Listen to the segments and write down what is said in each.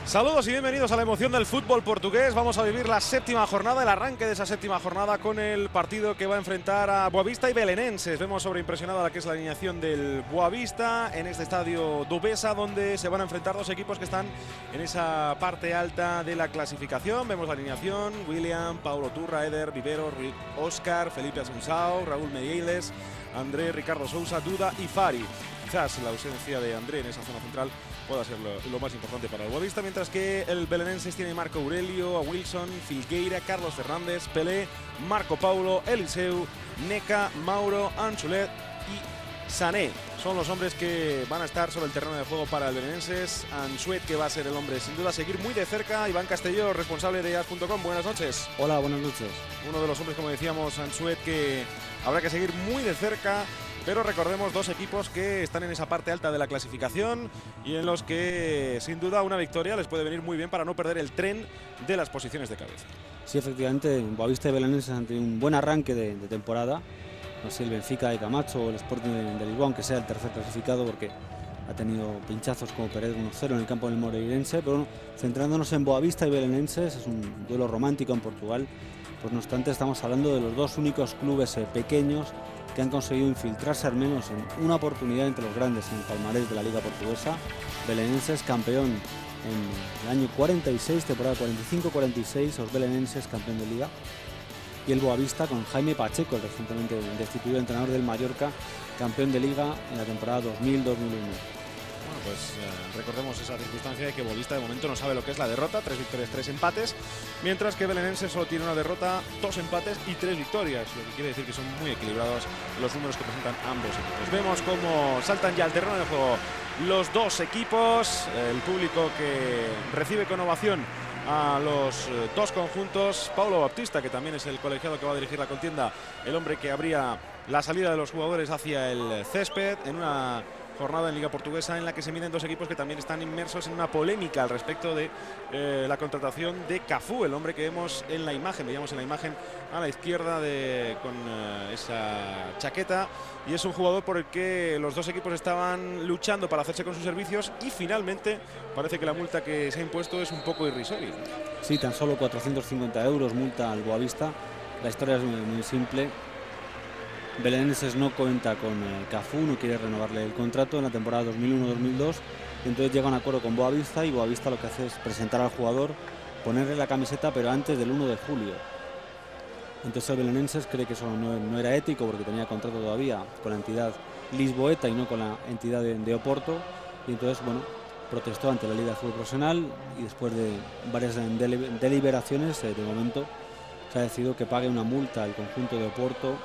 Saludos y bienvenidos a la emoción del fútbol portugués. Vamos a vivir la séptima jornada, el arranque de esa séptima jornada con el partido que va a enfrentar a Boavista y Belenenses. Vemos sobreimpresionada la que es la alineación del Boavista en este estadio Dubesa, donde se van a enfrentar dos equipos que están en esa parte alta de la clasificación. Vemos la alineación: William, Paulo Turra, Eder, Vivero, Óscar, Felipe Asunsao, Raúl Medieiles, André, Ricardo Sousa, Duda y Fari. Quizás la ausencia de André en esa zona central pueda ser lo más importante para el Boavista, mientras que el Belenenses tiene Marco Aurelio, a Wilson, Filgueira, Carlos Fernández, Pelé, Marco Paulo, Eliseu, Neca, Mauro, Anchulet y Sané. Son los hombres que van a estar sobre el terreno de juego para el Belenenses. Anchuet, que va a ser el hombre sin duda a seguir muy de cerca. Iván Castelló, responsable de as.com, buenas noches. Hola, buenas noches. Uno de los hombres, como decíamos, Anchuet, que habrá que seguir muy de cerca. Pero recordemos, dos equipos que están en esa parte alta de la clasificación y en los que sin duda una victoria les puede venir muy bien para no perder el tren de las posiciones de cabeza. Sí, efectivamente, Boavista y Belenenses han tenido un buen arranque de temporada. No sé, el Benfica de Camacho o el Sporting de Lisboa, aunque sea el tercer clasificado, porque ha tenido pinchazos como perder 1-0 en el campo del Moreirense. Pero bueno, centrándonos en Boavista y Belenenses, es un duelo romántico en Portugal. Pues no obstante, estamos hablando de los dos únicos clubes pequeños que han conseguido infiltrarse al menos en una oportunidad entre los grandes en el palmarés de la Liga Portuguesa. Belenenses campeón en el año 46, temporada 45-46, los Belenenses campeón de Liga. Y el Boavista con Jaime Pacheco, el recientemente destituido entrenador del Mallorca, campeón de Liga en la temporada 2000-2001. Bueno, pues recordemos esa circunstancia de que Boavista de momento no sabe lo que es la derrota: 3 victorias, 3 empates, mientras que Belenenses solo tiene una derrota, 2 empates y 3 victorias, lo que quiere decir que son muy equilibrados los números que presentan ambos equipos. Vemos cómo saltan ya al terreno de juego los dos equipos, el público que recibe con ovación a los dos conjuntos. Paulo Baptista, que también es el colegiado que va a dirigir la contienda, el hombre que abría la salida de los jugadores hacia el césped en una jornada en Liga Portuguesa en la que se miden dos equipos que también están inmersos en una polémica al respecto de la contratación de Cafú, el hombre que vemos en la imagen, veíamos en la imagen a la izquierda con esa chaqueta, y es un jugador por el que los dos equipos estaban luchando para hacerse con sus servicios, y finalmente parece que la multa que se ha impuesto es un poco irrisoria. Sí, tan solo 450 euros multa al Boavista. La historia es muy simple. Belenenses no cuenta con Cafú, no quiere renovarle el contrato en la temporada 2001-2002, entonces llega a un acuerdo con Boavista, y Boavista lo que hace es presentar al jugador, ponerle la camiseta, pero antes del 1 de julio. Entonces el Belenenses cree que eso no era ético, porque tenía contrato todavía con la entidad lisboeta y no con la entidad de Oporto, y entonces, bueno, protestó ante la Liga de Fútbol Profesional, y después de varias deliberaciones, de momento se ha decidido que pague una multa al conjunto de Oporto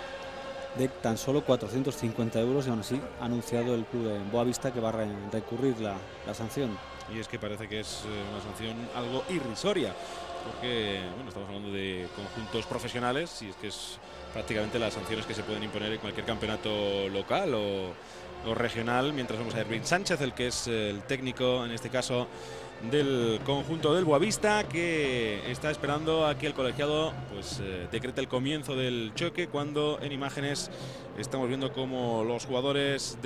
de tan solo 450 euros, y aún así ha anunciado el club de Boavista que va a recurrir la sanción. Y es que parece que es una sanción algo irrisoria, porque bueno, estamos hablando de conjuntos profesionales, y es que es prácticamente las sanciones que se pueden imponer en cualquier campeonato local o regional, mientras vemos a Erwin Sánchez, el que es el técnico en este caso del conjunto del Boavista, que está esperando a que el colegiado pues decrete el comienzo del choque, cuando en imágenes estamos viendo como los jugadores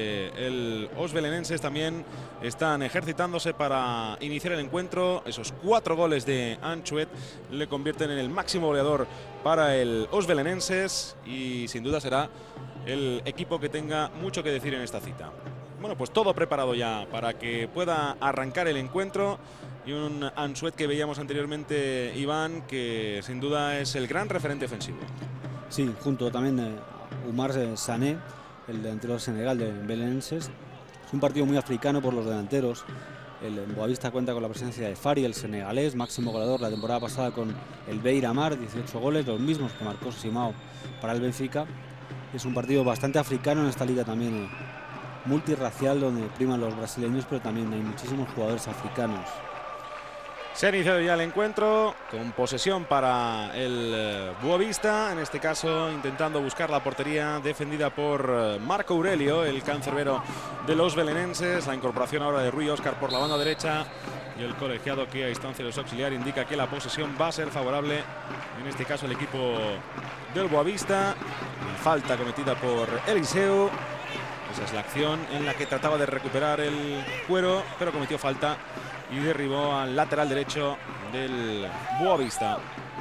del Os Belenenses también están ejercitándose para iniciar el encuentro. Esos 4 goles de Anchuet le convierten en el máximo goleador para el Os Belenenses, y sin duda será el equipo que tenga mucho que decir en esta cita. Bueno, pues todo preparado ya para que pueda arrancar el encuentro, y un Anchuet que veíamos anteriormente, Iván, que sin duda es el gran referente ofensivo. Sí, junto también a Oumar Sané, el delantero senegal de Belenenses. Es un partido muy africano por los delanteros. El Boavista cuenta con la presencia de Fari, el senegalés, máximo goleador la temporada pasada con el Beira Mar, 18 goles, los mismos que marcó Simao para el Benfica. Es un partido bastante africano en esta liga también, multirracial, donde priman los brasileños, pero también hay muchísimos jugadores africanos. Se ha iniciado ya el encuentro con posesión para el Boavista, en este caso intentando buscar la portería defendida por Marco Aurelio, el cancerbero de los Belenenses. La incorporación ahora de Rui Óscar por la banda derecha, y el colegiado, que a instancia de los auxiliares indica que la posesión va a ser favorable, en este caso el equipo del Boavista. Falta cometida por Eliseu. Esa es la acción en la que trataba de recuperar el cuero, pero cometió falta y derribó al lateral derecho del Boavista.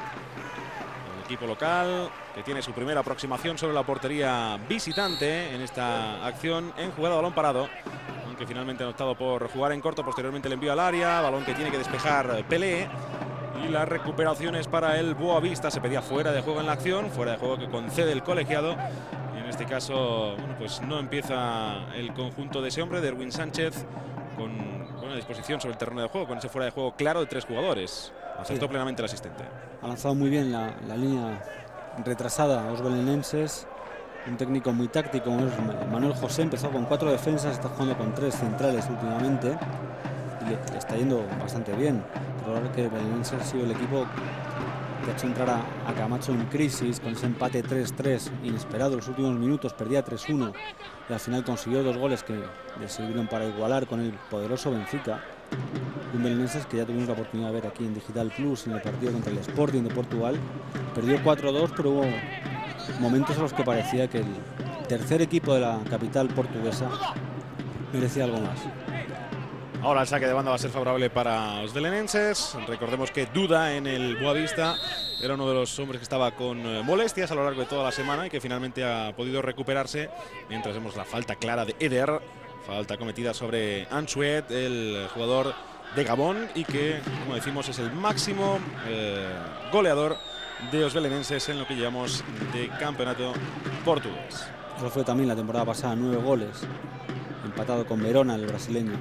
El equipo local que tiene su primera aproximación sobre la portería visitante en esta acción en jugada balón parado, aunque finalmente han optado por jugar en corto. Posteriormente el envío al área, balón que tiene que despejar Pelé, y las recuperaciones para el Boavista. Se pedía fuera de juego en la acción, fuera de juego que concede el colegiado, y en este caso, bueno, pues no empieza el conjunto de ese hombre, de Erwin Sánchez, con buena disposición sobre el terreno de juego, con ese fuera de juego claro de 3 jugadores. Acertó plenamente el asistente. Ha lanzado muy bien la línea retrasada a los belenenses. Un técnico muy táctico como es Manuel José. Empezó con 4 defensas, está jugando con 3 centrales últimamente y le está yendo bastante bien. Pero que Belenenses ha sido el equipo que ha hecho entrar a Camacho en crisis con ese empate 3-3 inesperado en los últimos minutos. Perdía 3-1 y al final consiguió 2 goles que le sirvieron para igualar con el poderoso Benfica. Un Belenenses que ya tuvimos la oportunidad de ver aquí en Digital Plus en el partido contra el Sporting de Portugal. Perdió 4-2, pero hubo momentos en los que parecía que el tercer equipo de la capital portuguesa merecía algo más. Ahora el saque de banda va a ser favorable para los belenenses. Recordemos que Duda en el Boavista era uno de los hombres que estaba con molestias a lo largo de toda la semana y que finalmente ha podido recuperarse, mientras vemos la falta clara de Eder, falta cometida sobre Ansuet, el jugador de Gabón, y que, como decimos, es el máximo goleador de los belenenses en lo que llevamos de campeonato portugués. Eso fue también la temporada pasada, 9 goles, empatado con Verona, el brasileño.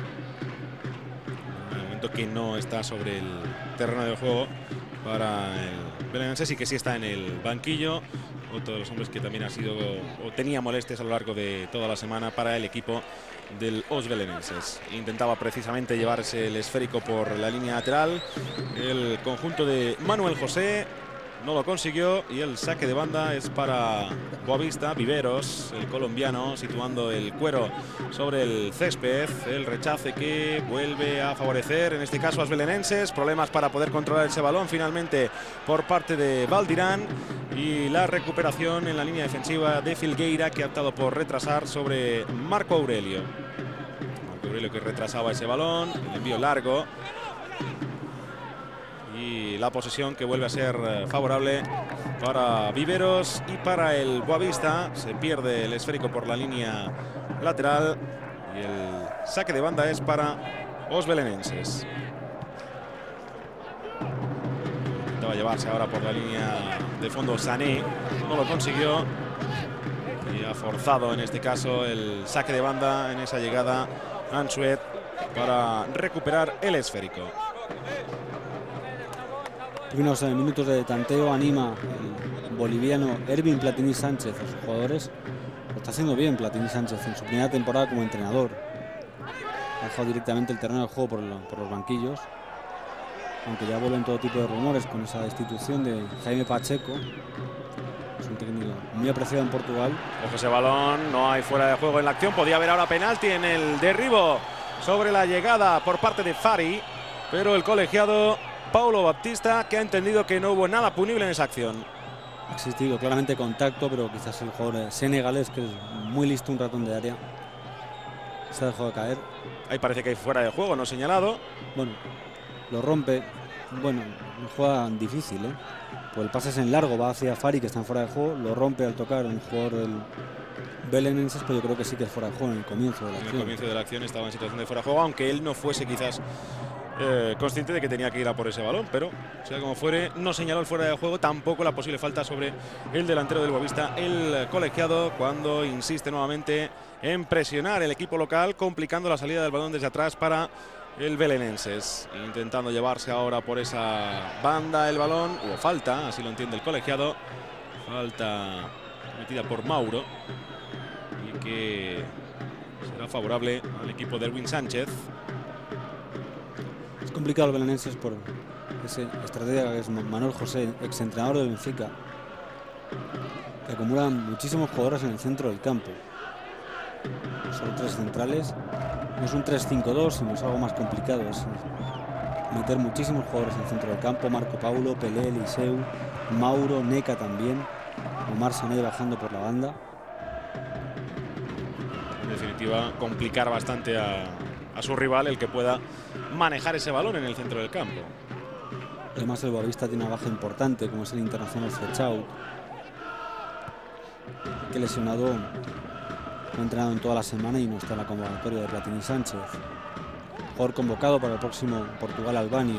En el momento que no está sobre el terreno de juego para el belenenses y que sí está en el banquillo. Otro de los hombres que también ha sido o tenía molestias a lo largo de toda la semana para el equipo del Os Belenenses. Intentaba precisamente llevarse el esférico por la línea lateral el conjunto de Manuel José. No lo consiguió y el saque de banda es para Boavista. Viveros, el colombiano, situando el cuero sobre el césped. El rechace que vuelve a favorecer, en este caso, a los belenenses. Problemas para poder controlar ese balón finalmente por parte de Valdirán. Y la recuperación en la línea defensiva de Filgueira, que ha optado por retrasar sobre Marco Aurelio. Marco Aurelio que retrasaba ese balón. El envío largo. Y la posesión que vuelve a ser favorable para Viveros y para el Boavista. Se pierde el esférico por la línea lateral y el saque de banda es para os belenenses. Intentaba llevarse ahora por la línea de fondo Sané, no lo consiguió y ha forzado en este caso el saque de banda en esa llegada Ansuet para recuperar el esférico. Unos minutos de tanteo anima el boliviano Erwin Platini Sánchez a sus jugadores. Lo está haciendo bien Platini Sánchez en su primera temporada como entrenador. Ha dejado directamente el terreno de juego por los banquillos, aunque ya vuelven todo tipo de rumores con esa destitución de Jaime Pacheco. Es un técnico muy apreciado en Portugal. Ojo ese balón, no hay fuera de juego en la acción. Podía haber ahora penalti en el derribo sobre la llegada por parte de Fari, pero el colegiado Paulo Baptista, que ha entendido que no hubo nada punible en esa acción. Ha existido claramente contacto, pero quizás el jugador senegalés, que es muy listo, un ratón de área, se ha dejado caer. Ahí parece que hay fuera de juego, no señalado. Bueno, lo rompe. Bueno, juega difícil, Pues el pase es en largo, va hacia Fari, que está en fuera de juego, lo rompe al tocar un jugador del belenenses, pero yo creo que sí que es fuera de juego en el comienzo de la acción. En el comienzo de la acción estaba en situación de fuera de juego, aunque él no fuese quizás consciente de que tenía que ir a por ese balón, pero sea como fuere, no señaló el fuera de juego, tampoco la posible falta sobre el delantero del Boavista, el colegiado, cuando insiste nuevamente en presionar el equipo local, complicando la salida del balón desde atrás para el belenenses, intentando llevarse ahora por esa banda el balón. Hubo falta, así lo entiende el colegiado, falta metida por Mauro y que será favorable al equipo de Erwin Sánchez. Es complicado el belenenses por ese estratega que es Manuel José, exentrenador del Benfica, que acumula muchísimos jugadores en el centro del campo. Son 3 centrales, no es un 3-5-2, sino es algo más complicado, es meter muchísimos jugadores en el centro del campo. Marco Paulo, Pelé, Eliseu, Mauro, Neca también, Omar Sané bajando por la banda. En definitiva, complicar bastante a a su rival el que pueda manejar ese balón en el centro del campo. Además el Boavista tiene una baja importante como es el internacional Fechau, que lesionado no ha entrenado en toda la semana y no está en la convocatoria de Platini Sánchez. Jugador convocado para el próximo Portugal-Albania.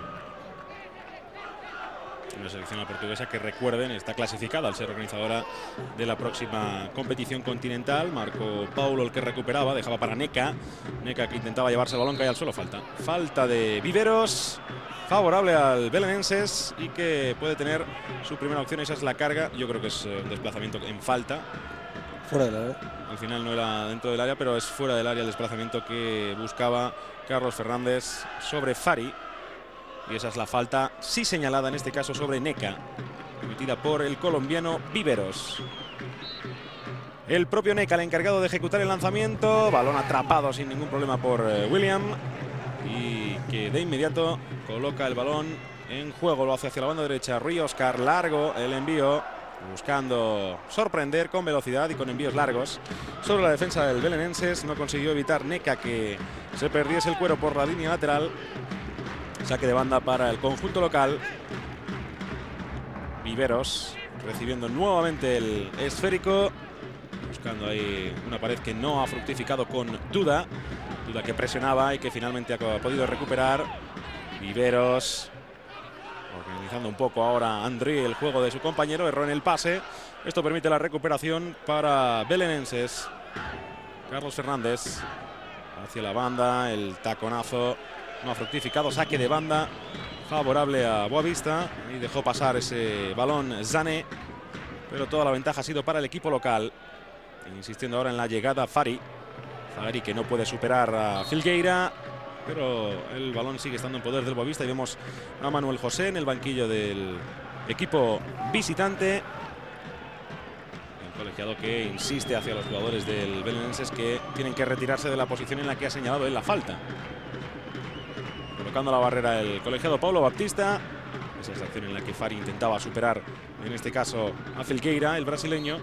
Una selección portuguesa que, recuerden, está clasificada al ser organizadora de la próxima competición continental. Marco Paulo el que recuperaba, dejaba para Neca. Neca que intentaba llevarse el balón, cae al suelo. Falta de Viveros, favorable al Belenenses y que puede tener su primera opción. Esa es la carga. Yo creo que es un desplazamiento en falta. Fuera del área. Al final no era dentro del área, pero es fuera del área el desplazamiento que buscaba Carlos Fernández sobre Fari. Y esa es la falta, sí señalada en este caso sobre Neca, cometida por el colombiano Viveros. El propio Neca, el encargado de ejecutar el lanzamiento, balón atrapado sin ningún problema por William, y que de inmediato coloca el balón en juego, lo hace hacia la banda derecha. Rui Oscar, largo el envío, buscando sorprender con velocidad y con envíos largos sobre la defensa del Belenenses. No consiguió evitar Neca que se perdiese el cuero por la línea lateral. Saque de banda para el conjunto local. Viveros recibiendo nuevamente el esférico, buscando ahí una pared que no ha fructificado con Duda. Duda que presionaba y que finalmente ha podido recuperar. Viveros organizando un poco ahora André el juego de su compañero. Erró en el pase. Esto permite la recuperación para Belenenses. Carlos Fernández hacia la banda, el taconazo no ha fructificado, saque de banda favorable a Boavista y dejó pasar ese balón Zane, pero toda la ventaja ha sido para el equipo local. Insistiendo ahora en la llegada Fari que no puede superar a Filgueira, pero el balón sigue estando en poder del Boavista y vemos a Manuel José en el banquillo del equipo visitante. El colegiado que insiste hacia los jugadores del Belenenses que tienen que retirarse de la posición en la que ha señalado él la falta. Colocando la barrera el colegiado Paulo Baptista. Esa es la acción en la que Fari intentaba superar, en este caso, a Filgueira, el brasileño.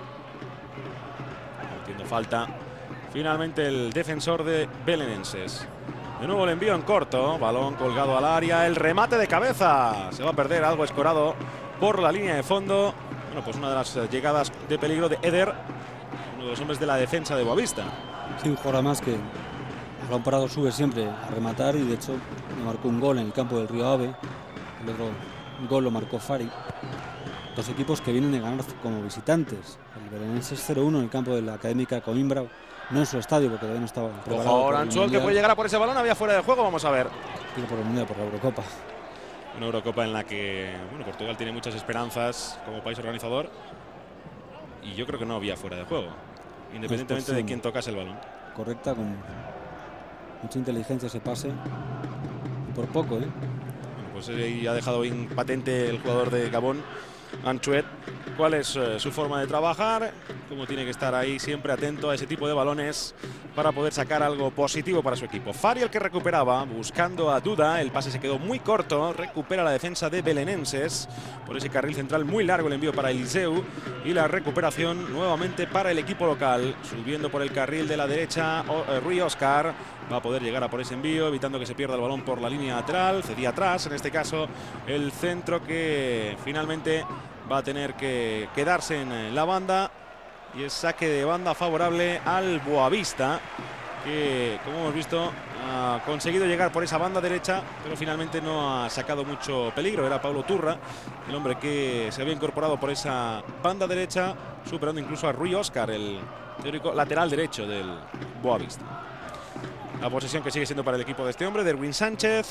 Haciendo falta finalmente el defensor de Belenenses. De nuevo el envío en corto, balón colgado al área, el remate de cabeza. Se va a perder, algo escorado por la línea de fondo. Bueno, pues una de las llegadas de peligro de Eder, uno de los hombres de la defensa de Boavista. Sí, un jugador más que a balón parado sube siempre a rematar y de hecho marcó un gol en el campo del Río Ave. El otro gol lo marcó Fari. Dos equipos que vienen de ganar como visitantes. El Belenenses 0-1 en el campo de la Académica Coimbra, no en su estadio porque todavía no estaba preparado. Ojo, ahora Ansuel que puede llegar a por ese balón, había fuera de juego, vamos a ver. Tiro por el Mundial, por la Eurocopa. Una Eurocopa en la que Portugal tiene muchas esperanzas como país organizador y yo creo que no había fuera de juego, independientemente de quién tocase el balón. Correcta, con mucha inteligencia ese pase y por poco, Bueno, pues ahí ha dejado bien patente el jugador de Gabón, Anchuet, cuál es su forma de trabajar, cómo tiene que estar ahí siempre atento a ese tipo de balones para poder sacar algo positivo para su equipo. Fari el que recuperaba, buscando a Duda, el pase se quedó muy corto, recupera la defensa de Belenenses por ese carril central muy largo, el envío para Eliseu y la recuperación nuevamente para el equipo local, subiendo por el carril de la derecha Rui Oscar, va a poder llegar a por ese envío, evitando que se pierda el balón por la línea lateral, cedía atrás, en este caso el centro que finalmente va a tener que quedarse en la banda y es saque de banda favorable al Boavista, que como hemos visto ha conseguido llegar por esa banda derecha, pero finalmente no ha sacado mucho peligro. Era Paulo Turra, el hombre que se había incorporado por esa banda derecha, superando incluso a Rui Oscar, el teórico lateral derecho del Boavista. La posesión que sigue siendo para el equipo de este hombre, de Erwin Sánchez.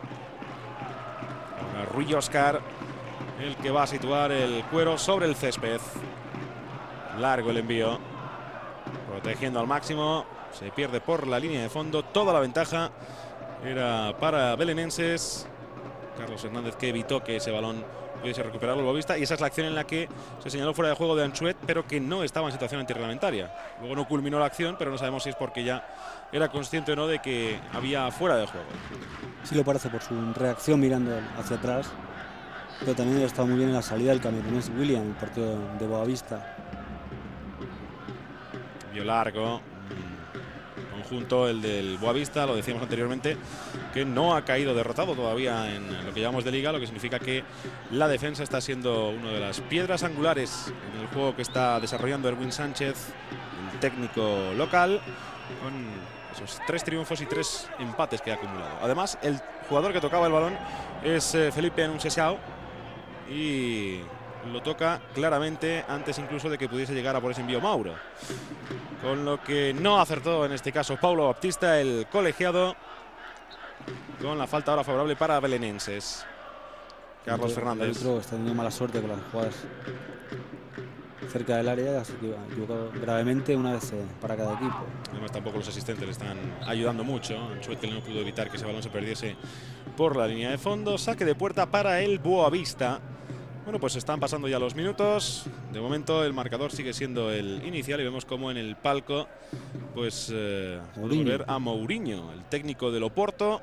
Ahora Rui Oscar, el que va a situar el cuero sobre el césped. Largo el envío, protegiendo al máximo, se pierde por la línea de fondo. Toda la ventaja era para Belenenses. Carlos Fernández que evitó que ese balón pudiese recuperar el Boavista, y esa es la acción en la que se señaló fuera de juego de Anchuet, pero que no estaba en situación antirreglamentaria. Luego no culminó la acción, pero no sabemos si es porque ya era consciente o no de que había fuera de juego. Sí lo parece por su reacción mirando hacia atrás, pero también ha estado muy bien en la salida del camerunés William, el partido de Boavista. Envío largo, conjunto, el del Boavista, lo decíamos anteriormente, que no ha caído derrotado todavía en lo que llevamos de liga, lo que significa que la defensa está siendo una de las piedras angulares en el juego que está desarrollando Erwin Sánchez, el técnico local, con esos 3 triunfos y 3 empates que ha acumulado. Además, el jugador que tocaba el balón es Felipe Anunciao y lo toca claramente antes incluso de que pudiese llegar a por ese envío Mauro. Con lo que no acertó en este caso Paulo Baptista, el colegiado, con la falta ahora favorable para belenenses. Carlos Fernández. El árbitro está teniendo mala suerte con las jugadas cerca del área, así que ha equivocado gravemente una vez para cada equipo. Además tampoco los asistentes le están ayudando mucho. Anzuete no pudo evitar que ese balón se perdiese por la línea de fondo. Saque de puerta para el Boavista. Bueno, pues están pasando ya los minutos. De momento el marcador sigue siendo el inicial y vemos como en el palco pues podemos ver a Mourinho, el técnico del Oporto,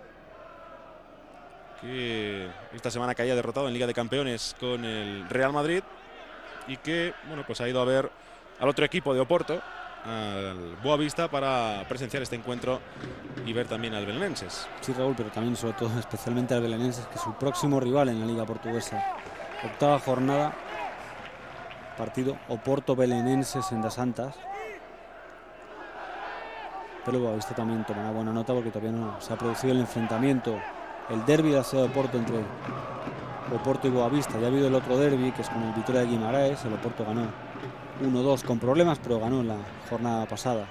que esta semana caía derrotado en Liga de Campeones con el Real Madrid y que, bueno, pues ha ido a ver al otro equipo de Oporto, al Boavista, para presenciar este encuentro y ver también al Belenenses. Sí, Raúl, pero también sobre todo especialmente al Belenenses, que es su próximo rival en la Liga Portuguesa. Octava jornada, partido Oporto-Belenenses en Das Antas. Pero el Boavista también toma una buena nota porque todavía no se ha producido el enfrentamiento, el derbi de la ciudad de Oporto entre Oporto y Boavista. Ya ha habido el otro derbi, que es con el Vitória de Guimaraes. El Oporto ganó 1-2 con problemas, pero ganó en la jornada pasada.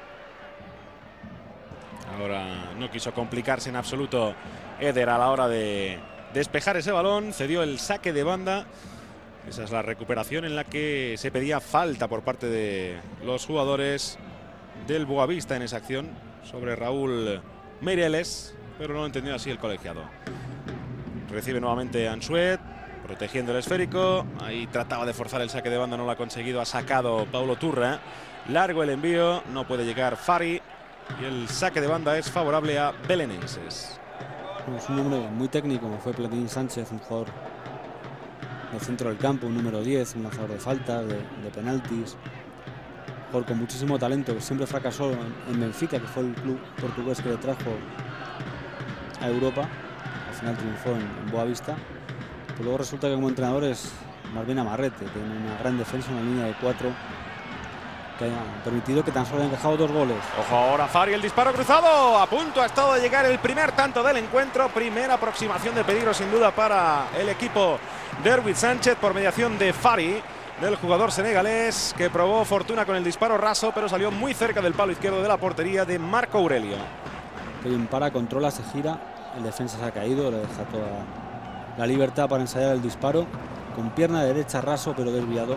Ahora no quiso complicarse en absoluto Eder a la hora de despejar ese balón, cedió el saque de banda. Esa es la recuperación en la que se pedía falta por parte de los jugadores del Boavista en esa acción sobre Raúl Meireles, pero no lo entendió así el colegiado. Recibe nuevamente Anzuet, protegiendo el esférico. Ahí trataba de forzar el saque de banda, no lo ha conseguido. Ha sacado Paulo Turra. Largo el envío, no puede llegar Fari. Y el saque de banda es favorable a Belenenses. Es un hombre muy técnico, como fue Platín Sánchez, un jugador del centro del campo, un número 10, un lanzador de faltas, de penaltis. Un jugador con muchísimo talento, que siempre fracasó en Benfica, que fue el club portugués que le trajo a Europa. Al final triunfó en Boavista. Pero luego resulta que como entrenador es más bien amarrete, tiene una gran defensa, una línea de 4 que ha permitido que tan solo hayan encajado 2 goles. Ojo ahora Fari, el disparo cruzado. A punto ha estado de llegar el primer tanto del encuentro. Primera aproximación de peligro sin duda para el equipo de Erwin Sánchez por mediación de Fari, del jugador senegalés, que probó fortuna con el disparo raso, pero salió muy cerca del palo izquierdo de la portería de Marco Aurelio. Que bien para, controla, se gira. El defensa se ha caído, le deja toda la libertad para ensayar el disparo. Con pierna derecha raso, pero desviado.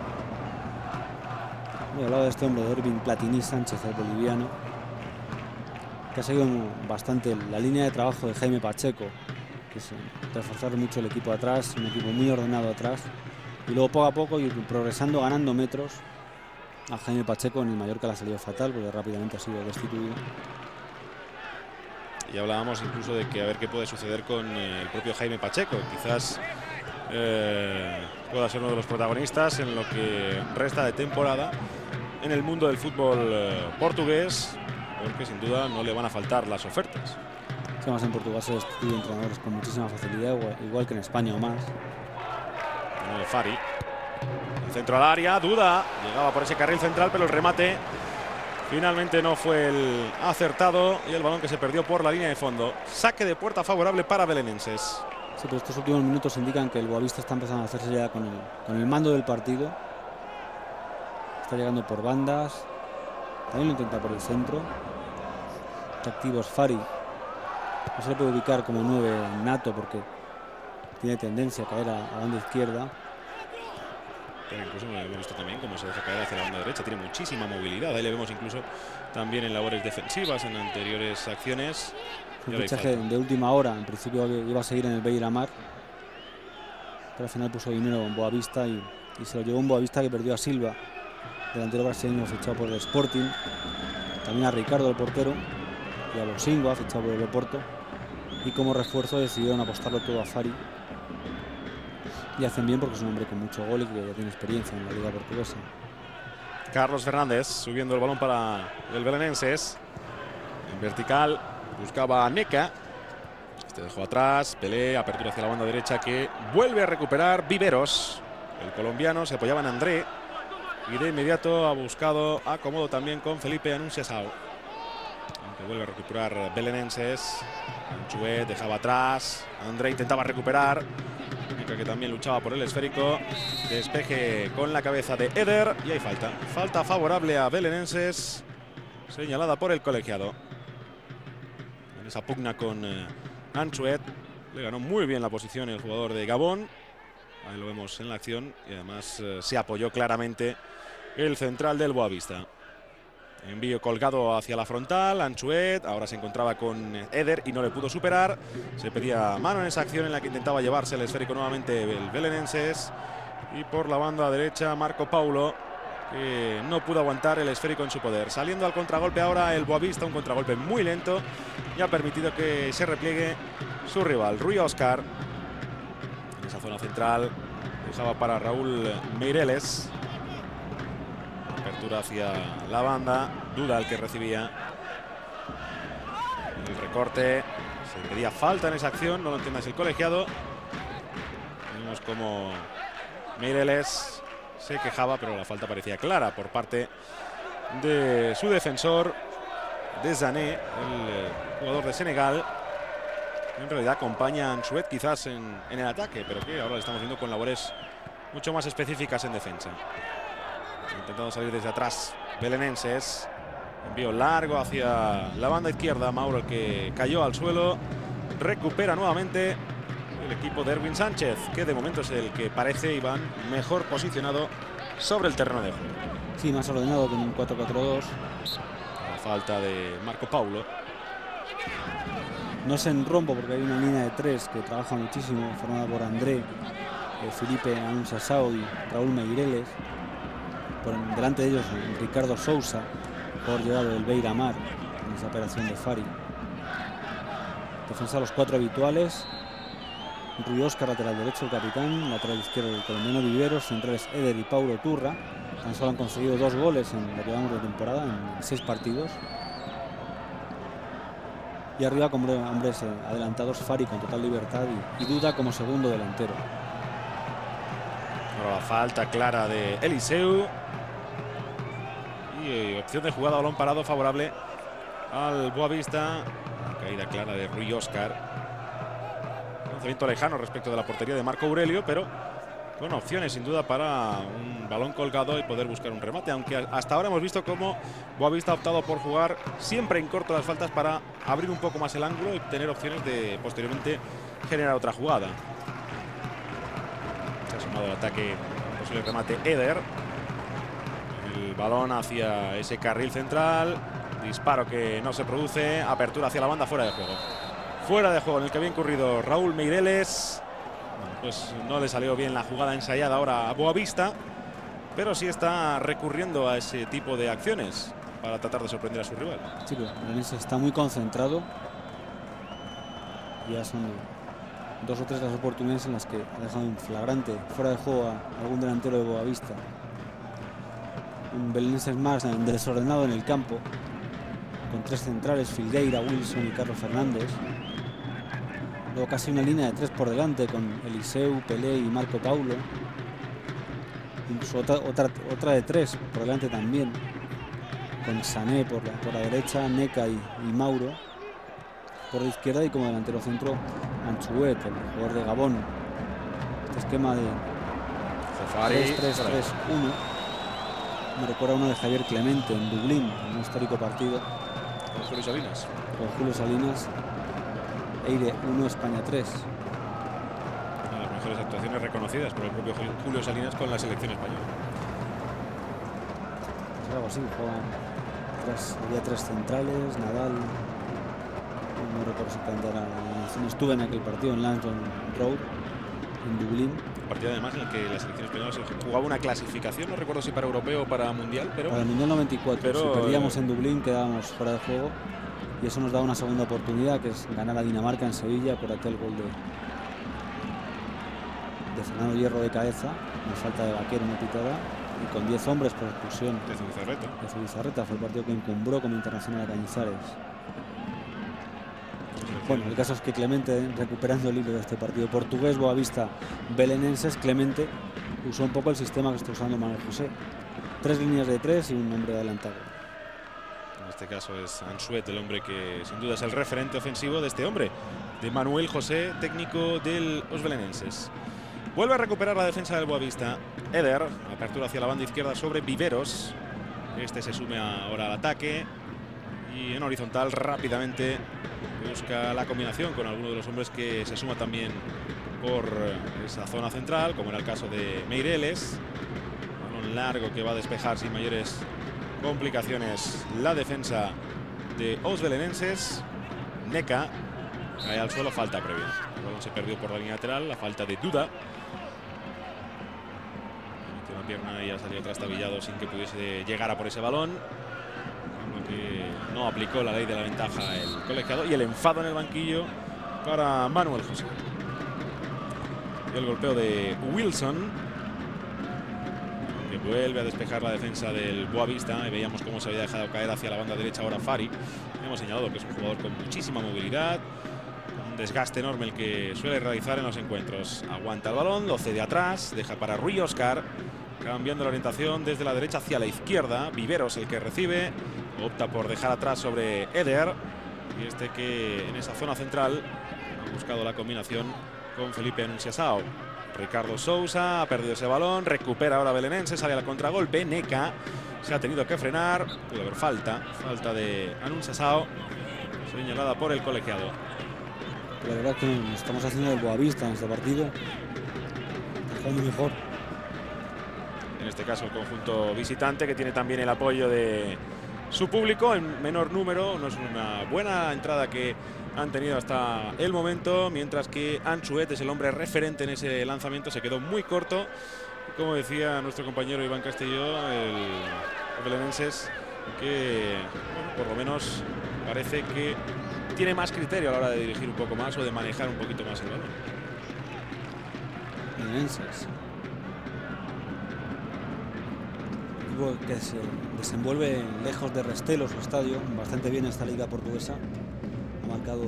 He hablado de este hombre, de Erwin Platini Sánchez, el boliviano, que ha seguido bastante la línea de trabajo de Jaime Pacheco, que es reforzar mucho el equipo atrás, un equipo muy ordenado atrás, y luego poco a poco ir progresando, ganando metros. A Jaime Pacheco en el Mallorca le ha salido fatal porque rápidamente ha sido destituido. Y hablábamos incluso de que a ver qué puede suceder con el propio Jaime Pacheco. Quizás pueda ser uno de los protagonistas en lo que resta de temporada en el mundo del fútbol portugués, porque sin duda no le van a faltar las ofertas. Además, en Portugal se destituyen entrenadores con muchísima facilidad, igual que en España o más. Fari, el centro al área, duda, llegaba por ese carril central, pero el remate finalmente no fue el acertado y el balón que se perdió por la línea de fondo. Saque de puerta favorable para Belenenses. Sí, pero estos últimos minutos indican que el Boavista está empezando a hacerse ya con el mando del partido. Está llegando por bandas. También lo intenta por el centro. Está activo Fari. No se le puede ubicar como 9 nato porque tiene tendencia a caer a banda izquierda. Pero incluso hemos visto también cómo se deja caer hacia la banda derecha. Tiene muchísima movilidad. Ahí le vemos incluso también en labores defensivas en anteriores acciones. Un fichaje de última hora. En principio iba a seguir en el Beira-Mar, pero al final puso dinero en Boavista y se lo llevó un Boavista que perdió a Silva, delantero brasileño fichado por el Sporting. También a Ricardo, el portero, y a Losingo, fichado por el Oporto. Y como refuerzo decidieron apostarlo todo a Fari. Y hacen bien porque es un hombre con mucho gol y que ya tiene experiencia en la Liga Portuguesa. Carlos Fernández subiendo el balón para el Belenenses. En vertical buscaba a Neca. Este dejó atrás. Pelé, apertura hacia la banda derecha que vuelve a recuperar Viveros. El colombiano se apoyaba en André. Y de inmediato ha buscado acomodo también con Felipe Anunciasao. Aunque vuelve a recuperar belenenses. Anchuet dejaba atrás. André intentaba recuperar. Neca que también luchaba por el esférico. Despeje con la cabeza de Eder. Y hay falta. Falta favorable a belenenses. Señalada por el colegiado. En esa pugna con Anchuet. Le ganó muy bien la posición el jugador de Gabón. Ahí lo vemos en la acción. Y además se apoyó claramente el central del Boavista. Envío colgado hacia la frontal. Anchuet ahora se encontraba con Eder y no le pudo superar. Se pedía mano en esa acción en la que intentaba llevarse el esférico nuevamente el belenenses. Y por la banda derecha Marco Paulo, que no pudo aguantar el esférico en su poder. Saliendo al contragolpe ahora el Boavista, un contragolpe muy lento y ha permitido que se repliegue su rival, Rui Oscar. En esa zona central dejaba para Raúl Meireles. Apertura hacia la banda, duda el que recibía. El recorte, se pedía falta en esa acción, no lo entiendas el colegiado. Vemos como Meireles se quejaba, pero la falta parecía clara por parte de su defensor, de Zané, el jugador de Senegal. En realidad acompaña a Anchuet quizás en el ataque, pero que ahora le estamos viendo con labores mucho más específicas en defensa. Intentando salir desde atrás belenenses. Envío largo hacia la banda izquierda. Mauro, el que cayó al suelo. Recupera nuevamente el equipo de Erwin Sánchez, que de momento es el que parece, Iván, mejor posicionado sobre el terreno de juego. Sí, más ordenado con un 4-4-2. La falta de Marco Paulo. No es en rombo porque hay una línea de tres que trabaja muchísimo, formada por André, Felipe Anunciasao y Raúl Meireles. Por delante de ellos Ricardo Sousa, por llegado del Beira Mar en esa operación de Fari. Defensa los cuatro habituales. Rui Oscar, lateral derecho, el capitán. Lateral izquierdo el colombiano Viveros. Centrales Eder y Paulo Turra. Tan solo han conseguido 2 goles en lo que vamos de temporada, en 6 partidos. Y arriba con hombres adelantados, Fari con total libertad y Duda como segundo delantero. Ahora la falta clara de Eliseu. Y opción de jugada, balón parado favorable al Boavista. Caída clara de Rui Oscar. Lanzamiento lejano respecto de la portería de Marco Aurelio, pero con opciones sin duda para un balón colgado y poder buscar un remate. Aunque hasta ahora hemos visto cómo Boavista ha optado por jugar siempre en corto las faltas para abrir un poco más el ángulo y tener opciones de posteriormente generar otra jugada. Se ha sumado al ataque un posible remate Eder. El balón hacia ese carril central. Disparo que no se produce. Apertura hacia la banda, fuera de juego. Fuera de juego en el que había incurrido Raúl Meireles. Bueno, pues no le salió bien la jugada ensayada ahora a Boavista. Pero sí está recurriendo a ese tipo de acciones para tratar de sorprender a su rival. Sí, pero Belenenses está muy concentrado. Ya son 2 o 3 las oportunidades en las que ha dejado un flagrante fuera de juego a algún delantero de Boavista. Un Belenenses más desordenado en el campo, con 3 centrales, Filgueira, Wilson y Carlos Fernández. Luego casi una línea de 3 por delante con Eliseu, Pelé y Marco Paulo. Incluso otra de 3 por delante también, con Sané por la derecha, Neca y Mauro por la izquierda, y como delantero centro Anchuet, el jugador de Gabón. Este esquema de 3-3-3-1 me recuerda a uno de Javier Clemente en Dublín, en un histórico partido con Julio Salinas. Con Julio Salinas. Eire 1, España 3. Una de las mejores actuaciones reconocidas por el propio Julio Salinas con la selección española. Pues algo así, había 3 centrales, Nadal, no recuerdo exactamente ahora, estuve en aquel partido en Lansdowne Road, en Dublín. Partido además en el que la selección española se jugaba una clasificación, no recuerdo si para europeo o para mundial, pero para el mundial 94, pero, si perdíamos en Dublín quedábamos fuera de juego, y eso nos da una segunda oportunidad, que es ganar a Dinamarca en Sevilla por aquel gol de Fernando Hierro de cabeza, una falta de Vaquero, una pitada, y con 10 hombres por expulsión de Zubizarreta. Fue el partido que encumbró como internacional a Cañizares. Bueno, el caso es que Clemente, recuperando el hilo de este partido portugués, Boavista Belenenses, Clemente usó un poco el sistema que está usando Manuel José. 3 líneas de 3 y un hombre adelantado. En este caso es Ansuet el hombre que sin duda es el referente ofensivo de este hombre, de Manuel José, técnico del Os Belenenses. Vuelve a recuperar la defensa del Boavista. Eder, apertura hacia la banda izquierda sobre Viveros. Este se sume ahora al ataque y en horizontal rápidamente busca la combinación con alguno de los hombres que se suma también por esa zona central, como era el caso de Meireles. Balón largo que va a despejar sin mayores complicaciones la defensa de Os Belenenses. Neca cae al suelo, falta previa. El balón se perdió por la línea lateral, la falta de Duda. Metió una pierna y ha salido trastabillado sin que pudiese llegar a por ese balón. Que no aplicó la ley de la ventaja el colegiado, y el enfado en el banquillo para Manuel José. Y el golpeo de Wilson, que vuelve a despejar la defensa del Boavista, y veíamos cómo se había dejado caer hacia la banda derecha ahora Fari. Hemos señalado que es un jugador con muchísima movilidad, con un desgaste enorme el que suele realizar en los encuentros. Aguanta el balón, lo cede atrás, deja para Rui Oscar, cambiando la orientación desde la derecha hacia la izquierda. Viveros el que recibe, opta por dejar atrás sobre Eder, y este que en esa zona central ha buscado la combinación con Felipe Anunciasao. Ricardo Sousa ha perdido ese balón, recupera ahora Belenenses, sale al contragolpe. Neca se ha tenido que frenar, pudo haber falta de Anunciasao, señalada por el colegiado. La verdad que estamos haciendo el Boavista en este partido, jugando mejor. En este caso el conjunto visitante, que tiene también el apoyo de su público en menor número. No es una buena entrada que han tenido hasta el momento, mientras que Ansuet es el hombre referente en ese lanzamiento. Se quedó muy corto, como decía nuestro compañero Iván Castelló, el Belenenses, que bueno, por lo menos parece que tiene más criterio a la hora de dirigir un poco más o de manejar un poquito más el balón. Belenenses, que se desenvuelve lejos de Restelo, su estadio, bastante bien esta liga portuguesa. Ha marcado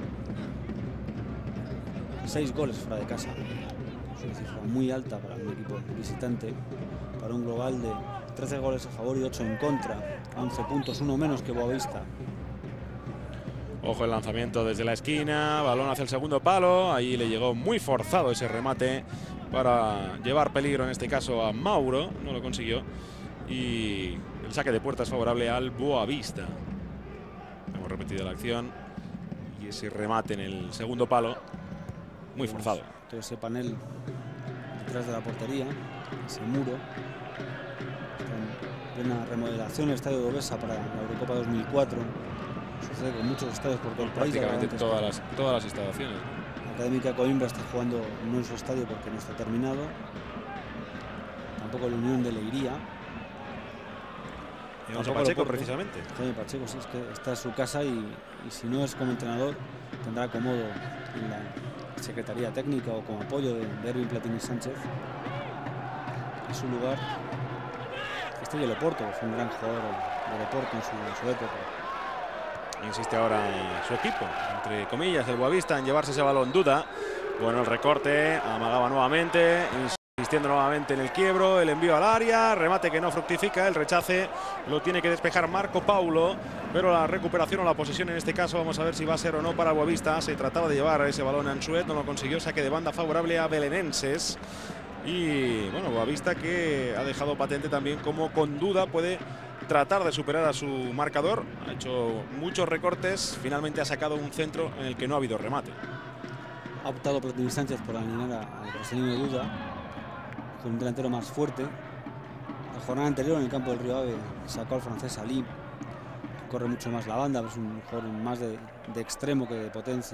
6 goles fuera de casa. Es una cifra muy alta para un equipo visitante, para un global de 13 goles a favor y 8 en contra, 11 puntos, uno menos que Boavista. Ojo el lanzamiento desde la esquina, balón hacia el segundo palo, ahí le llegó muy forzado ese remate para llevar peligro en este caso a Mauro, no lo consiguió. Y el saque de puerta es favorable al Boavista. Hemos repetido la acción y ese remate en el segundo palo, muy forzado. Todo ese panel detrás de la portería, ese muro. Está en plena remodelación el estadio de Odessa para la Eurocopa 2004. Sucede con muchos estadios por todo el país. Prácticamente todas las instalaciones. La Académica Coimbra está jugando no en su estadio porque no está terminado. Tampoco la Unión de Leiría. Pacheco, precisamente. Jaime Pacheco, sí, es que está en su casa y si no es como entrenador, tendrá cómodo en la Secretaría Técnica o como apoyo de Erwin Platini Sánchez. En su lugar, de Loporto, fue un gran jugador de Loporto en su época. Insiste ahora su equipo, entre comillas, el Boavista, en llevarse ese balón. Duda. Bueno, el recorte, amagaba nuevamente, insistiendo nuevamente en el quiebro, el envío al área, remate que no fructifica, el rechace lo tiene que despejar Marco Paulo, pero la recuperación o la posesión en este caso, vamos a ver si va a ser o no para Boavista. Se trataba de llevar ese balón a Ansuet, no lo consiguió, saque de banda favorable a Belenenses. Y bueno, Boavista que ha dejado patente también como con Duda puede tratar de superar a su marcador. Ha hecho muchos recortes, finalmente ha sacado un centro en el que no ha habido remate. Ha optado Platini Sánchez por alinear al brasileño Duda con un delantero más fuerte. La jornada anterior en el campo del Río Ave sacó al francés Ali, que corre mucho más la banda, es un jugador más de extremo que de potencia.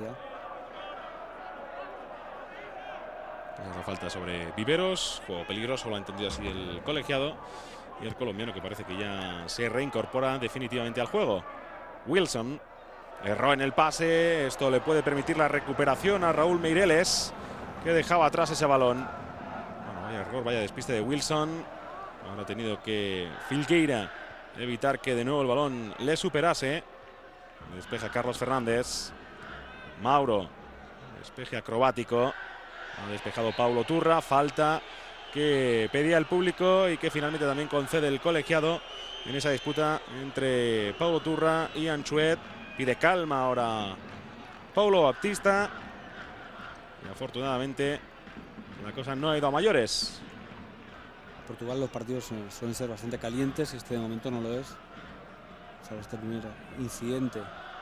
La falta sobre Viveros, juego peligroso, lo ha entendido así el colegiado. Y el colombiano que parece que ya se reincorpora definitivamente al juego. Wilson erró en el pase, esto le puede permitir la recuperación a Raúl Meireles, que dejaba atrás ese balón. Bueno, vaya error, vaya despiste de Wilson. Ahora ha tenido que Filgueira evitar que de nuevo el balón le superase. Despeja Carlos Fernández. Mauro. Despeje acrobático. Ha despejado Paulo Turra. Falta que pedía el público y que finalmente también concede el colegiado en esa disputa entre Paulo Turra y Anchuet. Pide calma ahora Paulo Baptista. Y afortunadamente la cosa no ha ido a mayores. En Portugal los partidos suelen ser bastante calientes y este de momento no lo es. Salvo este primer incidente.